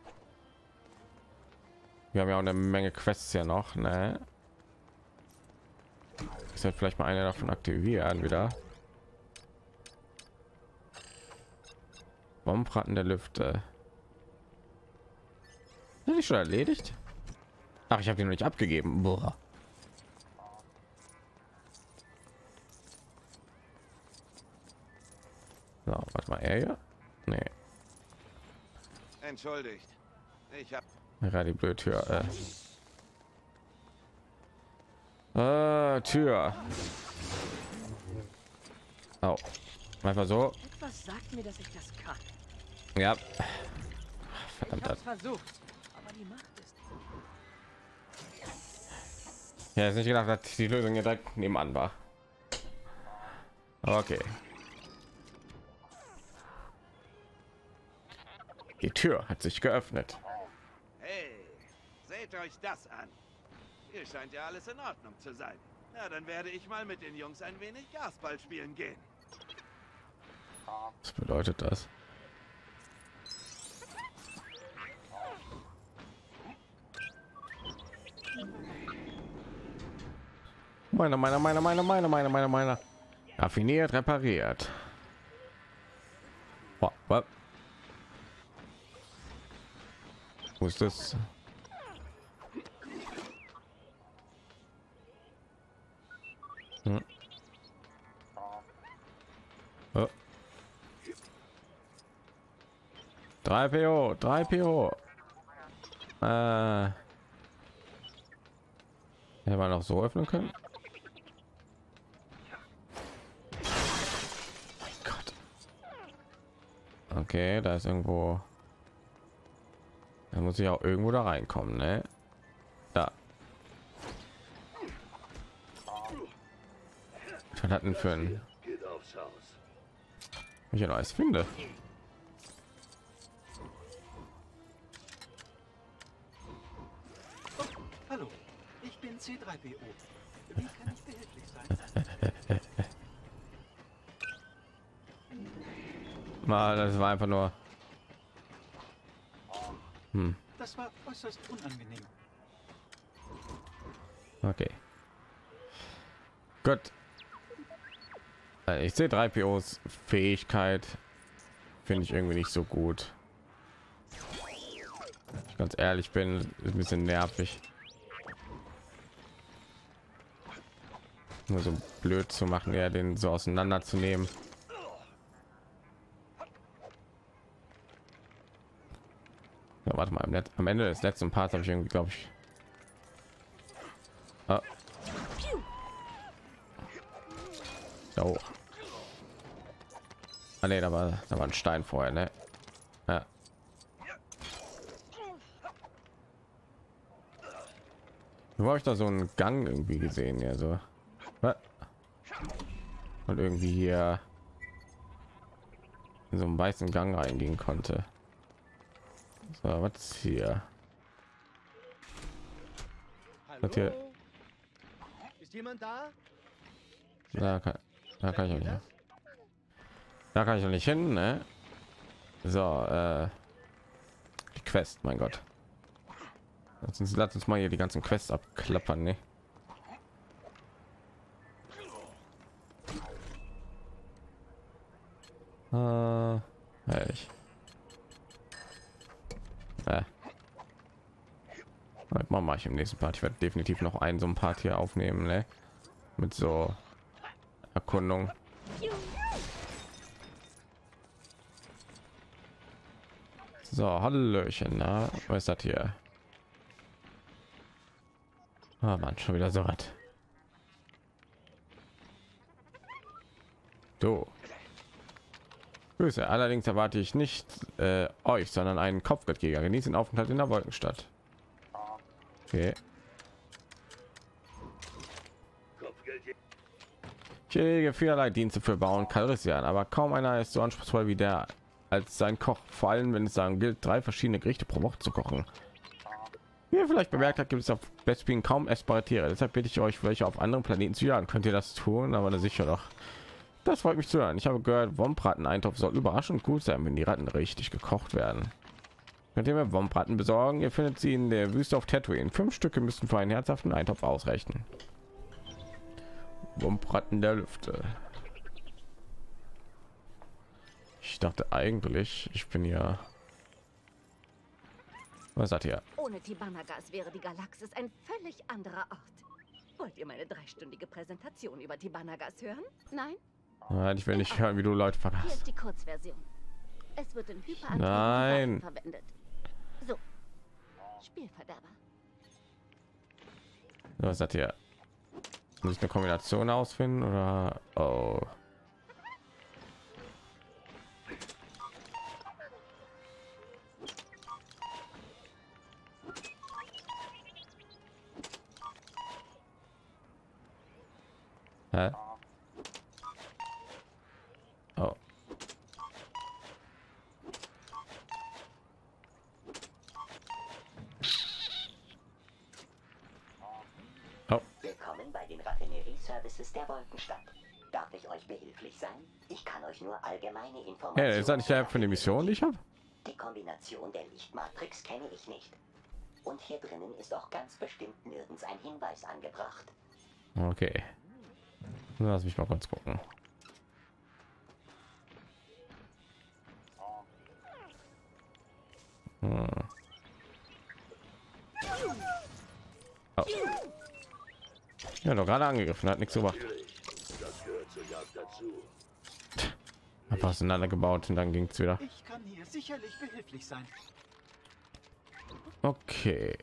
Wir haben ja auch eine Menge Quests ja noch, ne? Ich sollte vielleicht mal eine davon aktivieren wieder. Bombraten der Lüfte. Ist die schon erledigt? Ach, ich habe die noch nicht abgegeben. Boah. So, warte mal, er hier? Nee. Entschuldigt. Ich habe Ja, die blöde Tür. Äh. Äh, Tür. Oh. Einfach so. Etwas sagt mir, dass ich das kann. Ja. Ich Verdammt. hab's versucht, aber die Macht ist Ja, ist nicht gedacht, dass die Lösung ja direkt nebenan war. Okay. Die Tür hat sich geöffnet. Hey, seht euch das an. Hier scheint ja alles in Ordnung zu sein. Na, dann werde ich mal mit den Jungs ein wenig Gasball spielen gehen. Was bedeutet das? Meiner, meiner, meiner, meiner, meiner, meiner, meiner, meiner. Raffiniert, repariert. Oh, was? Wo ist das? Hm. Oh. drei P O, drei P O. Äh, hätte man noch so öffnen können. Mein Gott. Okay, da ist irgendwo. Da muss ich auch irgendwo da reinkommen, ne? Da. Was hat denn für ein Geht aufs Haus. ich ein neues finde? Hallo, ich bin C drei P O. Wie kann ich behilflich sein? Mal, das war einfach nur. Hm. Das war äußerst unangenehm. Okay. Gut. Ich sehe drei P Os Fähigkeit finde ich irgendwie nicht so gut. ganz ehrlich bin, ist ein bisschen nervig. Nur so blöd zu machen, ja, den so auseinanderzunehmen. Ja, warte mal, am, Net am Ende des letzten Parts habe ich irgendwie, glaube ich. Ah. Oh. Ah, nee, da war, da war ein Stein vorher, ne? Ja. Wo habe ich da so einen Gang irgendwie gesehen, ja so. Und irgendwie hier in so einen weißen Gang reingehen konnte. So, was ist hier? Hallo? Hier? Ist jemand da? Da kann, da kann ich auch nicht. Da kann ich noch nicht hin, ne? So, äh, die Quest, mein Gott. Lass uns, lass uns mal hier die ganzen Quests abklappern, ne? Äh, ehrlich. Äh. Mache ich im nächsten Part. Ich werde definitiv noch einen so ein Part hier aufnehmen, ne? Mit so Erkundung. So, hallöchen, na, was ist das hier? Ah, man, schon wieder so was. Du. Grüße. Allerdings erwarte ich nicht äh, euch, sondern einen Kopfgeldjäger. Genießt den Aufenthalt in der Wolkenstadt. Okay. Ich lege vielerlei Dienste für Bauern Calrissian, aber kaum einer ist so anspruchsvoll wie der als sein Koch. Vor allem, wenn es sagen gilt, drei verschiedene Gerichte pro Woche zu kochen. Wie ihr vielleicht bemerkt habt, gibt es auf Bespin kaum essbare Tiere. Deshalb bitte ich euch, welche auf anderen Planeten zu jagen. Könnt ihr das tun? Aber da sicher doch. Das freut mich zu hören. Ich habe gehört, Wombraten-Eintopf soll überraschend gut sein, wenn die Ratten richtig gekocht werden. Könnt ihr mir Wombraten besorgen? Ihr findet sie in der Wüste auf Tatooine. Fünf Stücke müssten für einen herzhaften Eintopf ausreichen. Wombraten der Lüfte. Ich dachte eigentlich, ich bin ja. Was hat ihr? Ohne Tibanagas wäre die Galaxis ein völlig anderer Ort. Wollt ihr meine dreistündige Präsentation über Tibanagas hören? Nein? Nein, ich will nicht hören, wie du Leute Hier vergasst. ist die Kurzversion. Es wird in Nein. Hyperantrieben verwendet. So. Spielverderber. Was hat ihr? Muss ich eine Kombination ausfinden oder? Oh. Hä? Oh. Oh. Willkommen bei den Raffinerie-Services der Wolkenstadt. Darf ich euch behilflich sein? Ich kann euch nur allgemeine Informationen... Ja, ist das nicht der für die Mission, die ich habe? Die Kombination der Lichtmatrix kenne ich nicht. Und hier drinnen ist auch ganz bestimmt nirgends ein Hinweis angebracht. Okay. Lass mich mal kurz gucken. Hm. Oh. Ja, doch gerade angegriffen, hat nichts gemacht. Das gehört zur Jagd dazu. Einfach auseinander gebaut und dann ging es wieder. Ich kann hier sicherlich behilflich sein. Okay.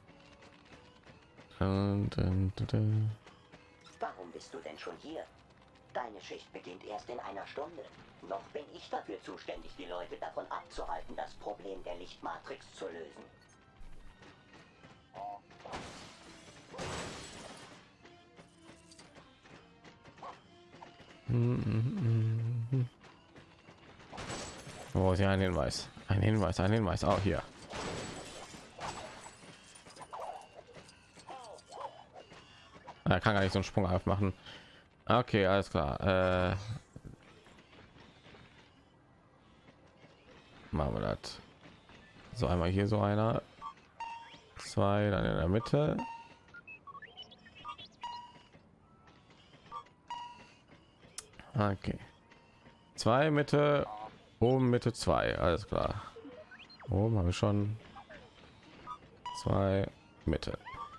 Und, und, und, und. Warum bist du denn schon hier? Deine Schicht beginnt erst in einer Stunde. Noch bin ich dafür zuständig, die Leute davon abzuhalten, das Problem der Lichtmatrix zu lösen. Wo ist ja ein Hinweis? Ein Hinweis, ein Hinweis. Auch hier. Er kann gar nicht so einen Sprung aufmachen. Okay, alles klar. Äh, machen wir das. So, einmal hier so einer, zwei, dann in der Mitte. Okay. Zwei Mitte, oben Mitte zwei, alles klar. Oben habe ich schon. zwei, Mitte.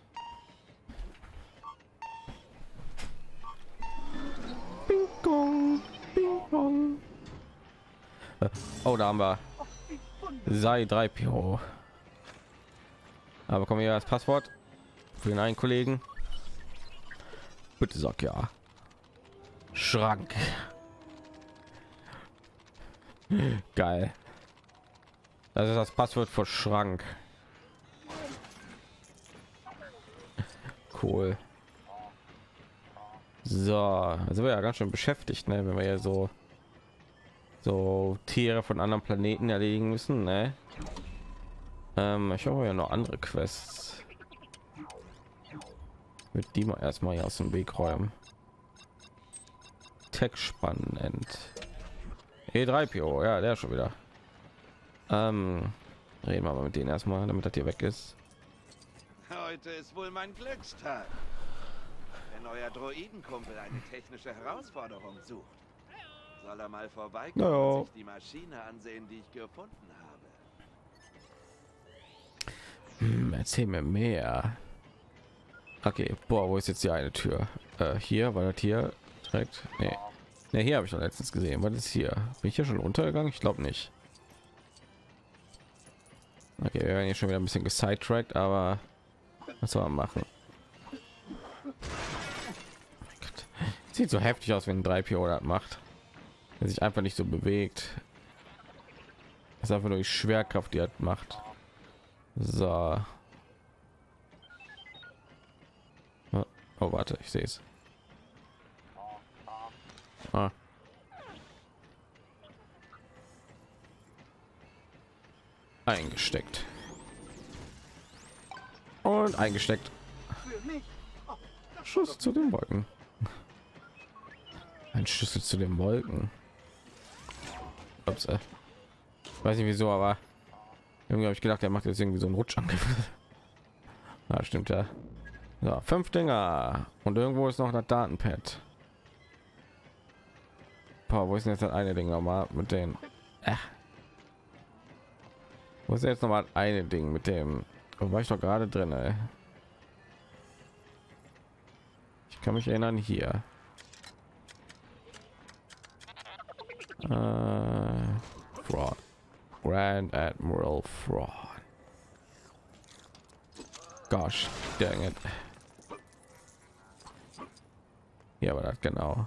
Bing bong, bing bong. Äh, Oh, da haben wir sei drei P O. Aber kommen wir als Passwort für den einen Kollegen. Bitte sag ja. Schrank. Geil. Das ist das Passwort für Schrank. Cool. So, also wir ja ganz schön beschäftigt, ne? Wenn wir ja so so Tiere von anderen Planeten erledigen müssen, ne? Ähm, ich habe ja noch andere Quests. Mit die mal erstmal hier aus dem Weg räumen. Tech spannend. E drei P O, ja, der schon wieder. Ähm, reden wir mal mit denen erstmal, damit das hier weg ist. Heute ist wohl mein Glückstag. Wenn euer Droidenkumpel eine technische Herausforderung sucht, soll er mal vorbeikommen Naja. und sich die Maschine ansehen, die ich gefunden habe. Hm, erzähl mir mehr. Okay, boah, wo ist jetzt die eine Tür? Äh, hier war das hier direkt. Nee. Nee, hier habe ich noch letztens gesehen. Was ist hier? Bin ich hier schon runtergegangen? Ich glaube nicht. Okay, wir werden hier schon wieder ein bisschen gesidetrackt, aber was soll man machen? Sieht so heftig aus, wenn ein drei P O das macht. Er sich einfach nicht so bewegt. Das ist einfach nur die Schwerkraft, die er macht. So. Oh, warte, ich sehe es. Ah. Eingesteckt. Und eingesteckt. Schuss zu den Wolken. Ein Schlüssel zu den Wolken. Ups, äh. Weiß nicht wieso, aber irgendwie habe ich gedacht, er macht jetzt irgendwie so einen Rutschangriff. Ja, stimmt ja. So, fünf Dinger und irgendwo ist noch das Datenpad. Boah, wo ist denn jetzt das eine Ding nochmal mit den? Äh. Wo ist jetzt noch mal eine Ding mit dem? Wo war ich doch gerade drin? Ey? Ich kann mich erinnern hier. Äh, Fraud. Grand Admiral Fraud. Gosh, dang it. Ja, aber das genau.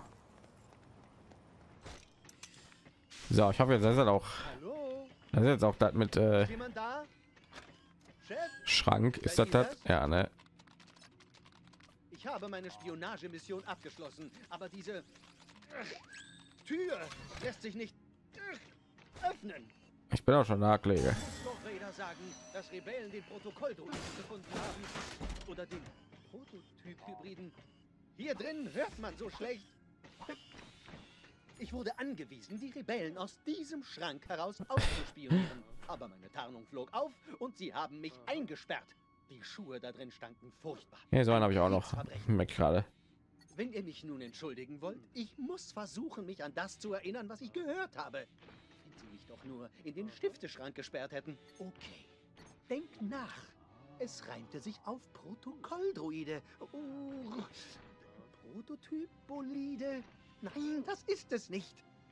So, ich habe jetzt das ist auch. Hallo? Das ist jetzt auch das mit äh, Ist jemand da? Chef? Schrank. Ist das das? Ja, ne? Ich habe meine Spionagemission abgeschlossen, aber diese äh, Tür lässt sich nicht äh, öffnen. Ich bin auch schon Naglege. Räder sagen, dass Rebellen den Protokolldruiden gefunden haben. Oder den Prototyp-Hybriden. Hier drin hört man so schlecht. Ich wurde angewiesen, die Rebellen aus diesem Schrank heraus auszuspionieren. Aber meine Tarnung flog auf und sie haben mich eingesperrt. Die Schuhe da drin stanken furchtbar. Hier so einen habe ich auch noch. Merk gerade. Wenn ihr mich nun entschuldigen wollt, ich muss versuchen, mich an das zu erinnern, was ich gehört habe. Wenn sie mich doch nur in den Stifteschrank gesperrt hätten. Okay, denkt nach. Es reimte sich auf Protokolldruide. Oh, Prototyp-Bolide? Nein, das ist es nicht.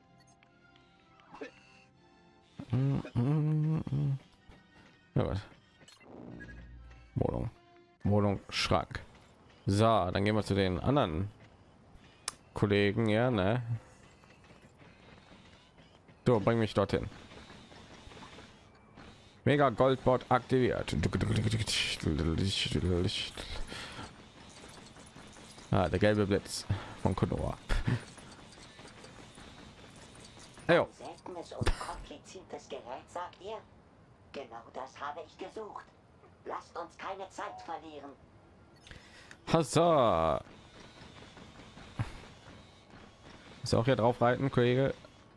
Ja, was? Wohnung. Wohnung, Schrank. So, dann gehen wir zu den anderen Kollegen, ja, ne? Du, bring mich dorthin. Mega Goldbot aktiviert. Ah, der gelbe Blitz von Konoha. Hey, Ein seltenes und kompliziertes Gerät, sagt ihr? Genau das habe ich gesucht. Lasst uns keine Zeit verlieren. Hassa. Ist auch hier drauf reiten, Kollege.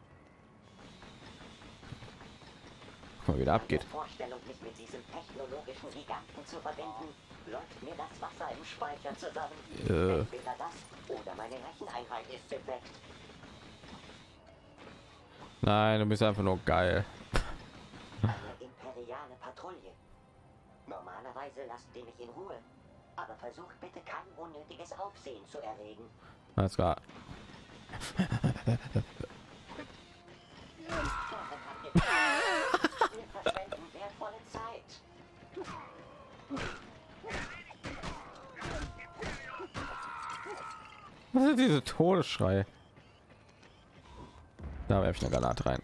Guck mal, wie der abgeht. Die Vorstellung, mich mit diesem technologischen Giganten zu verbinden, läuft mir das Wasser im Speicher zusammen. Äh. Entweder das oder meine Recheneinheit ist defekt. Nein, du bist einfach nur geil. Eine imperiale Patrouille. Normalerweise Normalerweise lasst ihr mich in Ruhe. Aber versucht bitte kein unnötiges Aufsehen zu erregen. Alles klar. Wir verschwenden wertvolle Zeit. Was sind diese Todesschrei? Da werfe ich eine Granate rein.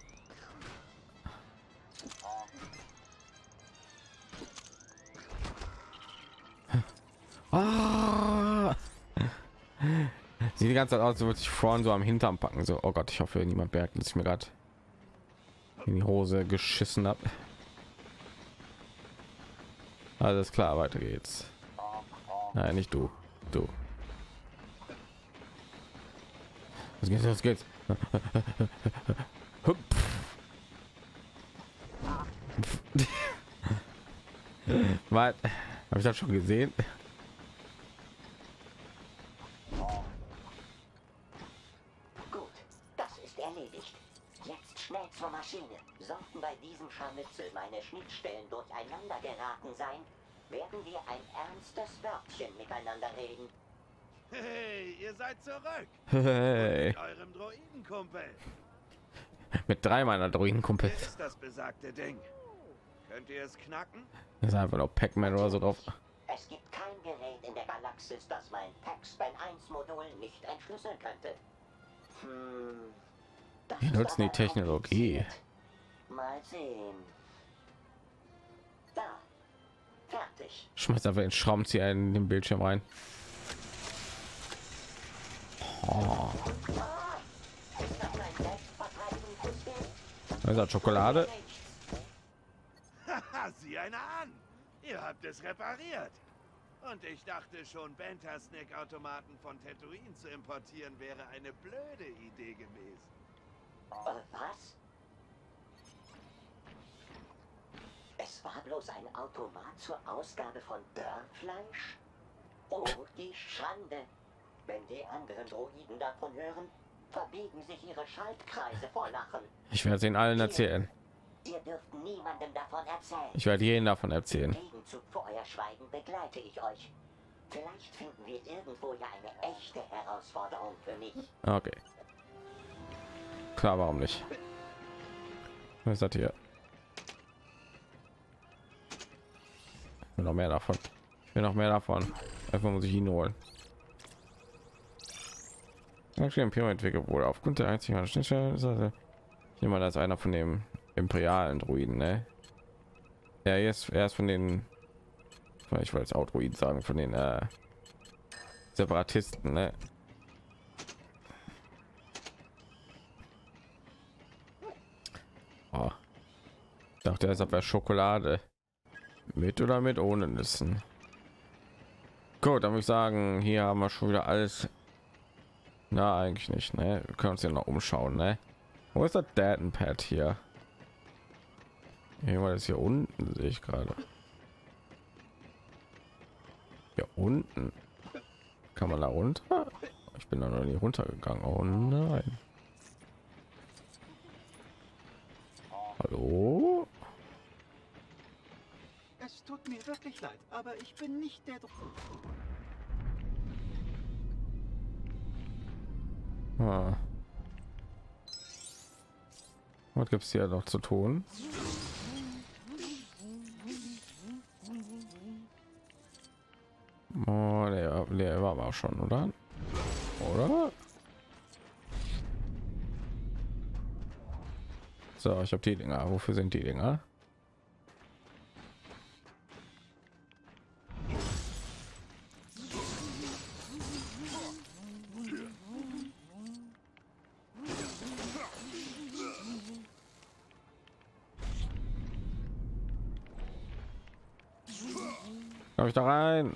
Ah! Sieht die ganze Zeit aus, als würde sich Frauen so am Hintern packen. So, oh Gott, ich hoffe, niemand merkt, dass ich mir gerade in die Hose geschissen habe. Alles klar, weiter geht's. Nein, nicht du, du. Was geht's? Was geht's? Was? Habe ich das schon gesehen? Gut, das ist erledigt. Jetzt schnell zur Maschine. Sollten bei diesem Scharmützel meine Schnittstellen durcheinander geraten sein, werden wir ein ernstes Wörtchen miteinander reden. Hey, ihr seid zurück. Hey. Mit eurem Droidenkumpel. Mit drei meiner Hier Droidenkumpels. ist das besagte Ding. Könnt ihr es knacken? Das ist einfach noch Pac-Man oder so drauf. Es gibt kein Gerät in der Galaxis, das mein Pac-Span eins Modul nicht entschlüsseln könnte. Hm. Das Wir ist nutzen die aber Technologie. kompliziert. Mal sehen. Da. Fertig. Schmeißt einfach den Schraubenzieher in den Bildschirm rein. Oh. Ist das ein Selbstverteidigungssystem? Das ist halt Schokolade. Haha, sieh einer an. Ihr habt es repariert. Und ich dachte schon, Benta-Snack-Automaten von Tatooine zu importieren wäre eine blöde Idee gewesen. Äh, was? Es war bloß ein Automat zur Ausgabe von Dörrfleisch? Oh, die Schande. Wenn die anderen Droiden davon hören, verbiegen sich ihre Schaltkreise vor Lachen. Ich werde es ihnen allen erzählen. Ihr dürft niemandem davon erzählen. Ich werde jeden davon erzählen. Im Gegenzug für euer Schweigen begleite ich euch. Vielleicht finden wir irgendwo ja eine echte Herausforderung für mich. Okay. Klar, warum nicht? Was ist das hier? Ich will noch mehr davon. Ich will noch mehr davon. Einfach muss ich ihn holen. entwickelt wurde aufgrund der einzigen Schnittstelle. Jemand als einer von dem imperialen Druiden, ne? Ja, jetzt erst von den, ich wollte jetzt auch Druiden sagen, von den äh, Separatisten, ne? Oh. Ich dachte, er ist aber Schokolade. Mit oder mit ohne Nüssen. Gut, dann würde ich sagen, hier haben wir schon wieder alles. Na, eigentlich nicht, ne? Wir können uns ja noch umschauen, ne? Wo ist das Datenpad hier? Irgendwann ist hier unten, sehe ich gerade. Hier unten. Kann man da runter? Ich bin da noch nie runtergegangen. Oh nein. Hallo? Es tut mir wirklich leid, aber ich bin nicht der... Dro Ah. Was gibt's hier noch zu tun? Oh, der, der war aber auch schon, oder? Oder? So, ich habe die Dinger. Wofür sind die Dinger? Komm ich da rein?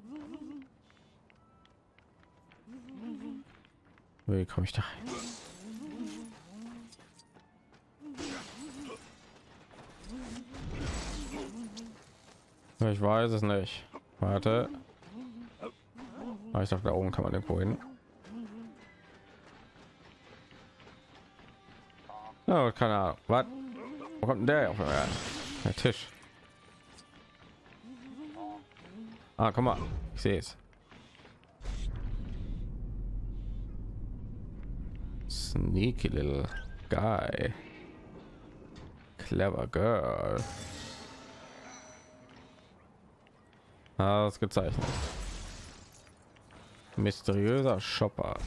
Wie komme ich da rein? Ich weiß es nicht. Warte. Ah, ich dachte, da oben kann man irgendwo hin. Oh, keine Ahnung. Was? Wo kommt denn der auf? Der Tisch. Ah, komm mal, ich sehe es. Sneaky little guy. Clever girl. Ausgezeichnet. Mysteriöser Shopper.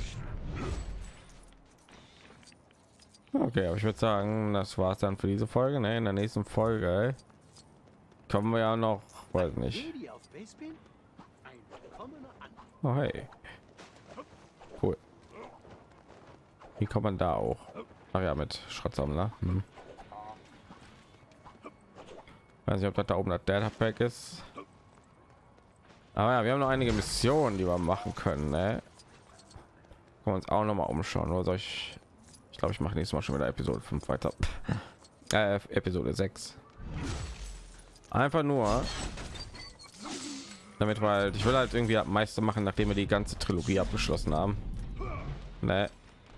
Okay, aber ich würde sagen, das war's dann für diese Folge. Ne? In der nächsten Folge kommen wir ja noch, weiß nicht. Lady auf Bespin? Ein willkommener Anruf. Oh, hey. Cool. Wie kommt man da auch? Ach ja, mit Schrottsammler. Hm. Weiß nicht, ob das da oben das Data Pack ist. Aber ja, wir haben noch einige Missionen, die wir machen können. Ne? Können wir uns auch noch mal umschauen. Oder soll ich? Ich glaube, ich mache nächstes Mal schon wieder Episode fünf weiter. äh, Episode sechs. Einfach nur, damit, weil ich will halt irgendwie am meisten machen, nachdem wir die ganze Trilogie abgeschlossen haben. Ne?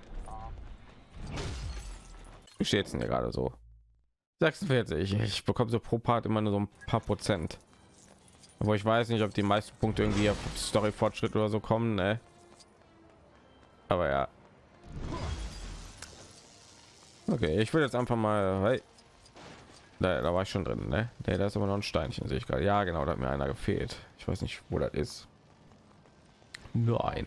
Wie steht's denn hier gerade so? sechsundvierzig. Ich bekomme so pro Part immer nur so ein paar Prozent. Aber ich weiß nicht, ob die meisten Punkte irgendwie auf Story Fortschritt oder so kommen, ne? Aber ja. Okay, ich will jetzt einfach mal, hey. Da, da war ich schon drin, ne? Nee, da ist aber noch ein Steinchen, sehe ich gerade. Ja, genau, da hat mir einer gefehlt. Ich weiß nicht, wo das ist. Nur ein.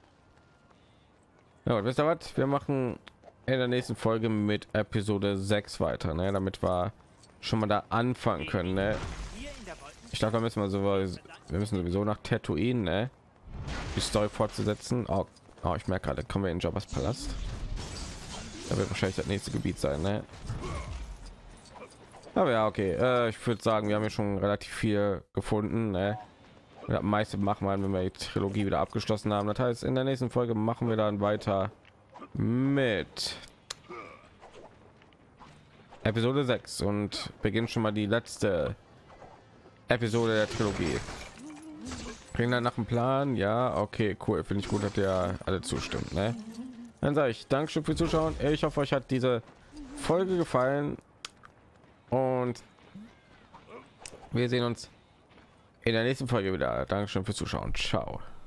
Ja, wisst ihr was? Wir machen in der nächsten Folge mit Episode sechs weiter, ne? Damit wir schon mal da anfangen können, ne? Ich glaube, da müssen wir so, wir müssen sowieso nach Tatooine, ne? Die Story fortzusetzen. Oh, oh, ich merke gerade, kommen wir in Jabba's Palast. Da wird wahrscheinlich das nächste Gebiet sein, ne? Aber ja, okay. Äh, ich würde sagen, wir haben ja schon relativ viel gefunden, ne? Das meiste machen wir, wenn wir die Trilogie wieder abgeschlossen haben. Das heißt, in der nächsten Folge machen wir dann weiter mit Episode sechs und beginnen schon mal die letzte Episode der Trilogie. Kriegen dann nach dem Plan? Ja, okay, cool. Finde ich gut, dass ihr alle zustimmt, ne? Dann sage ich Dankeschön fürs Zuschauen. Ich hoffe, euch hat diese Folge gefallen und wir sehen uns in der nächsten Folge wieder. Dankeschön fürs Zuschauen. Ciao.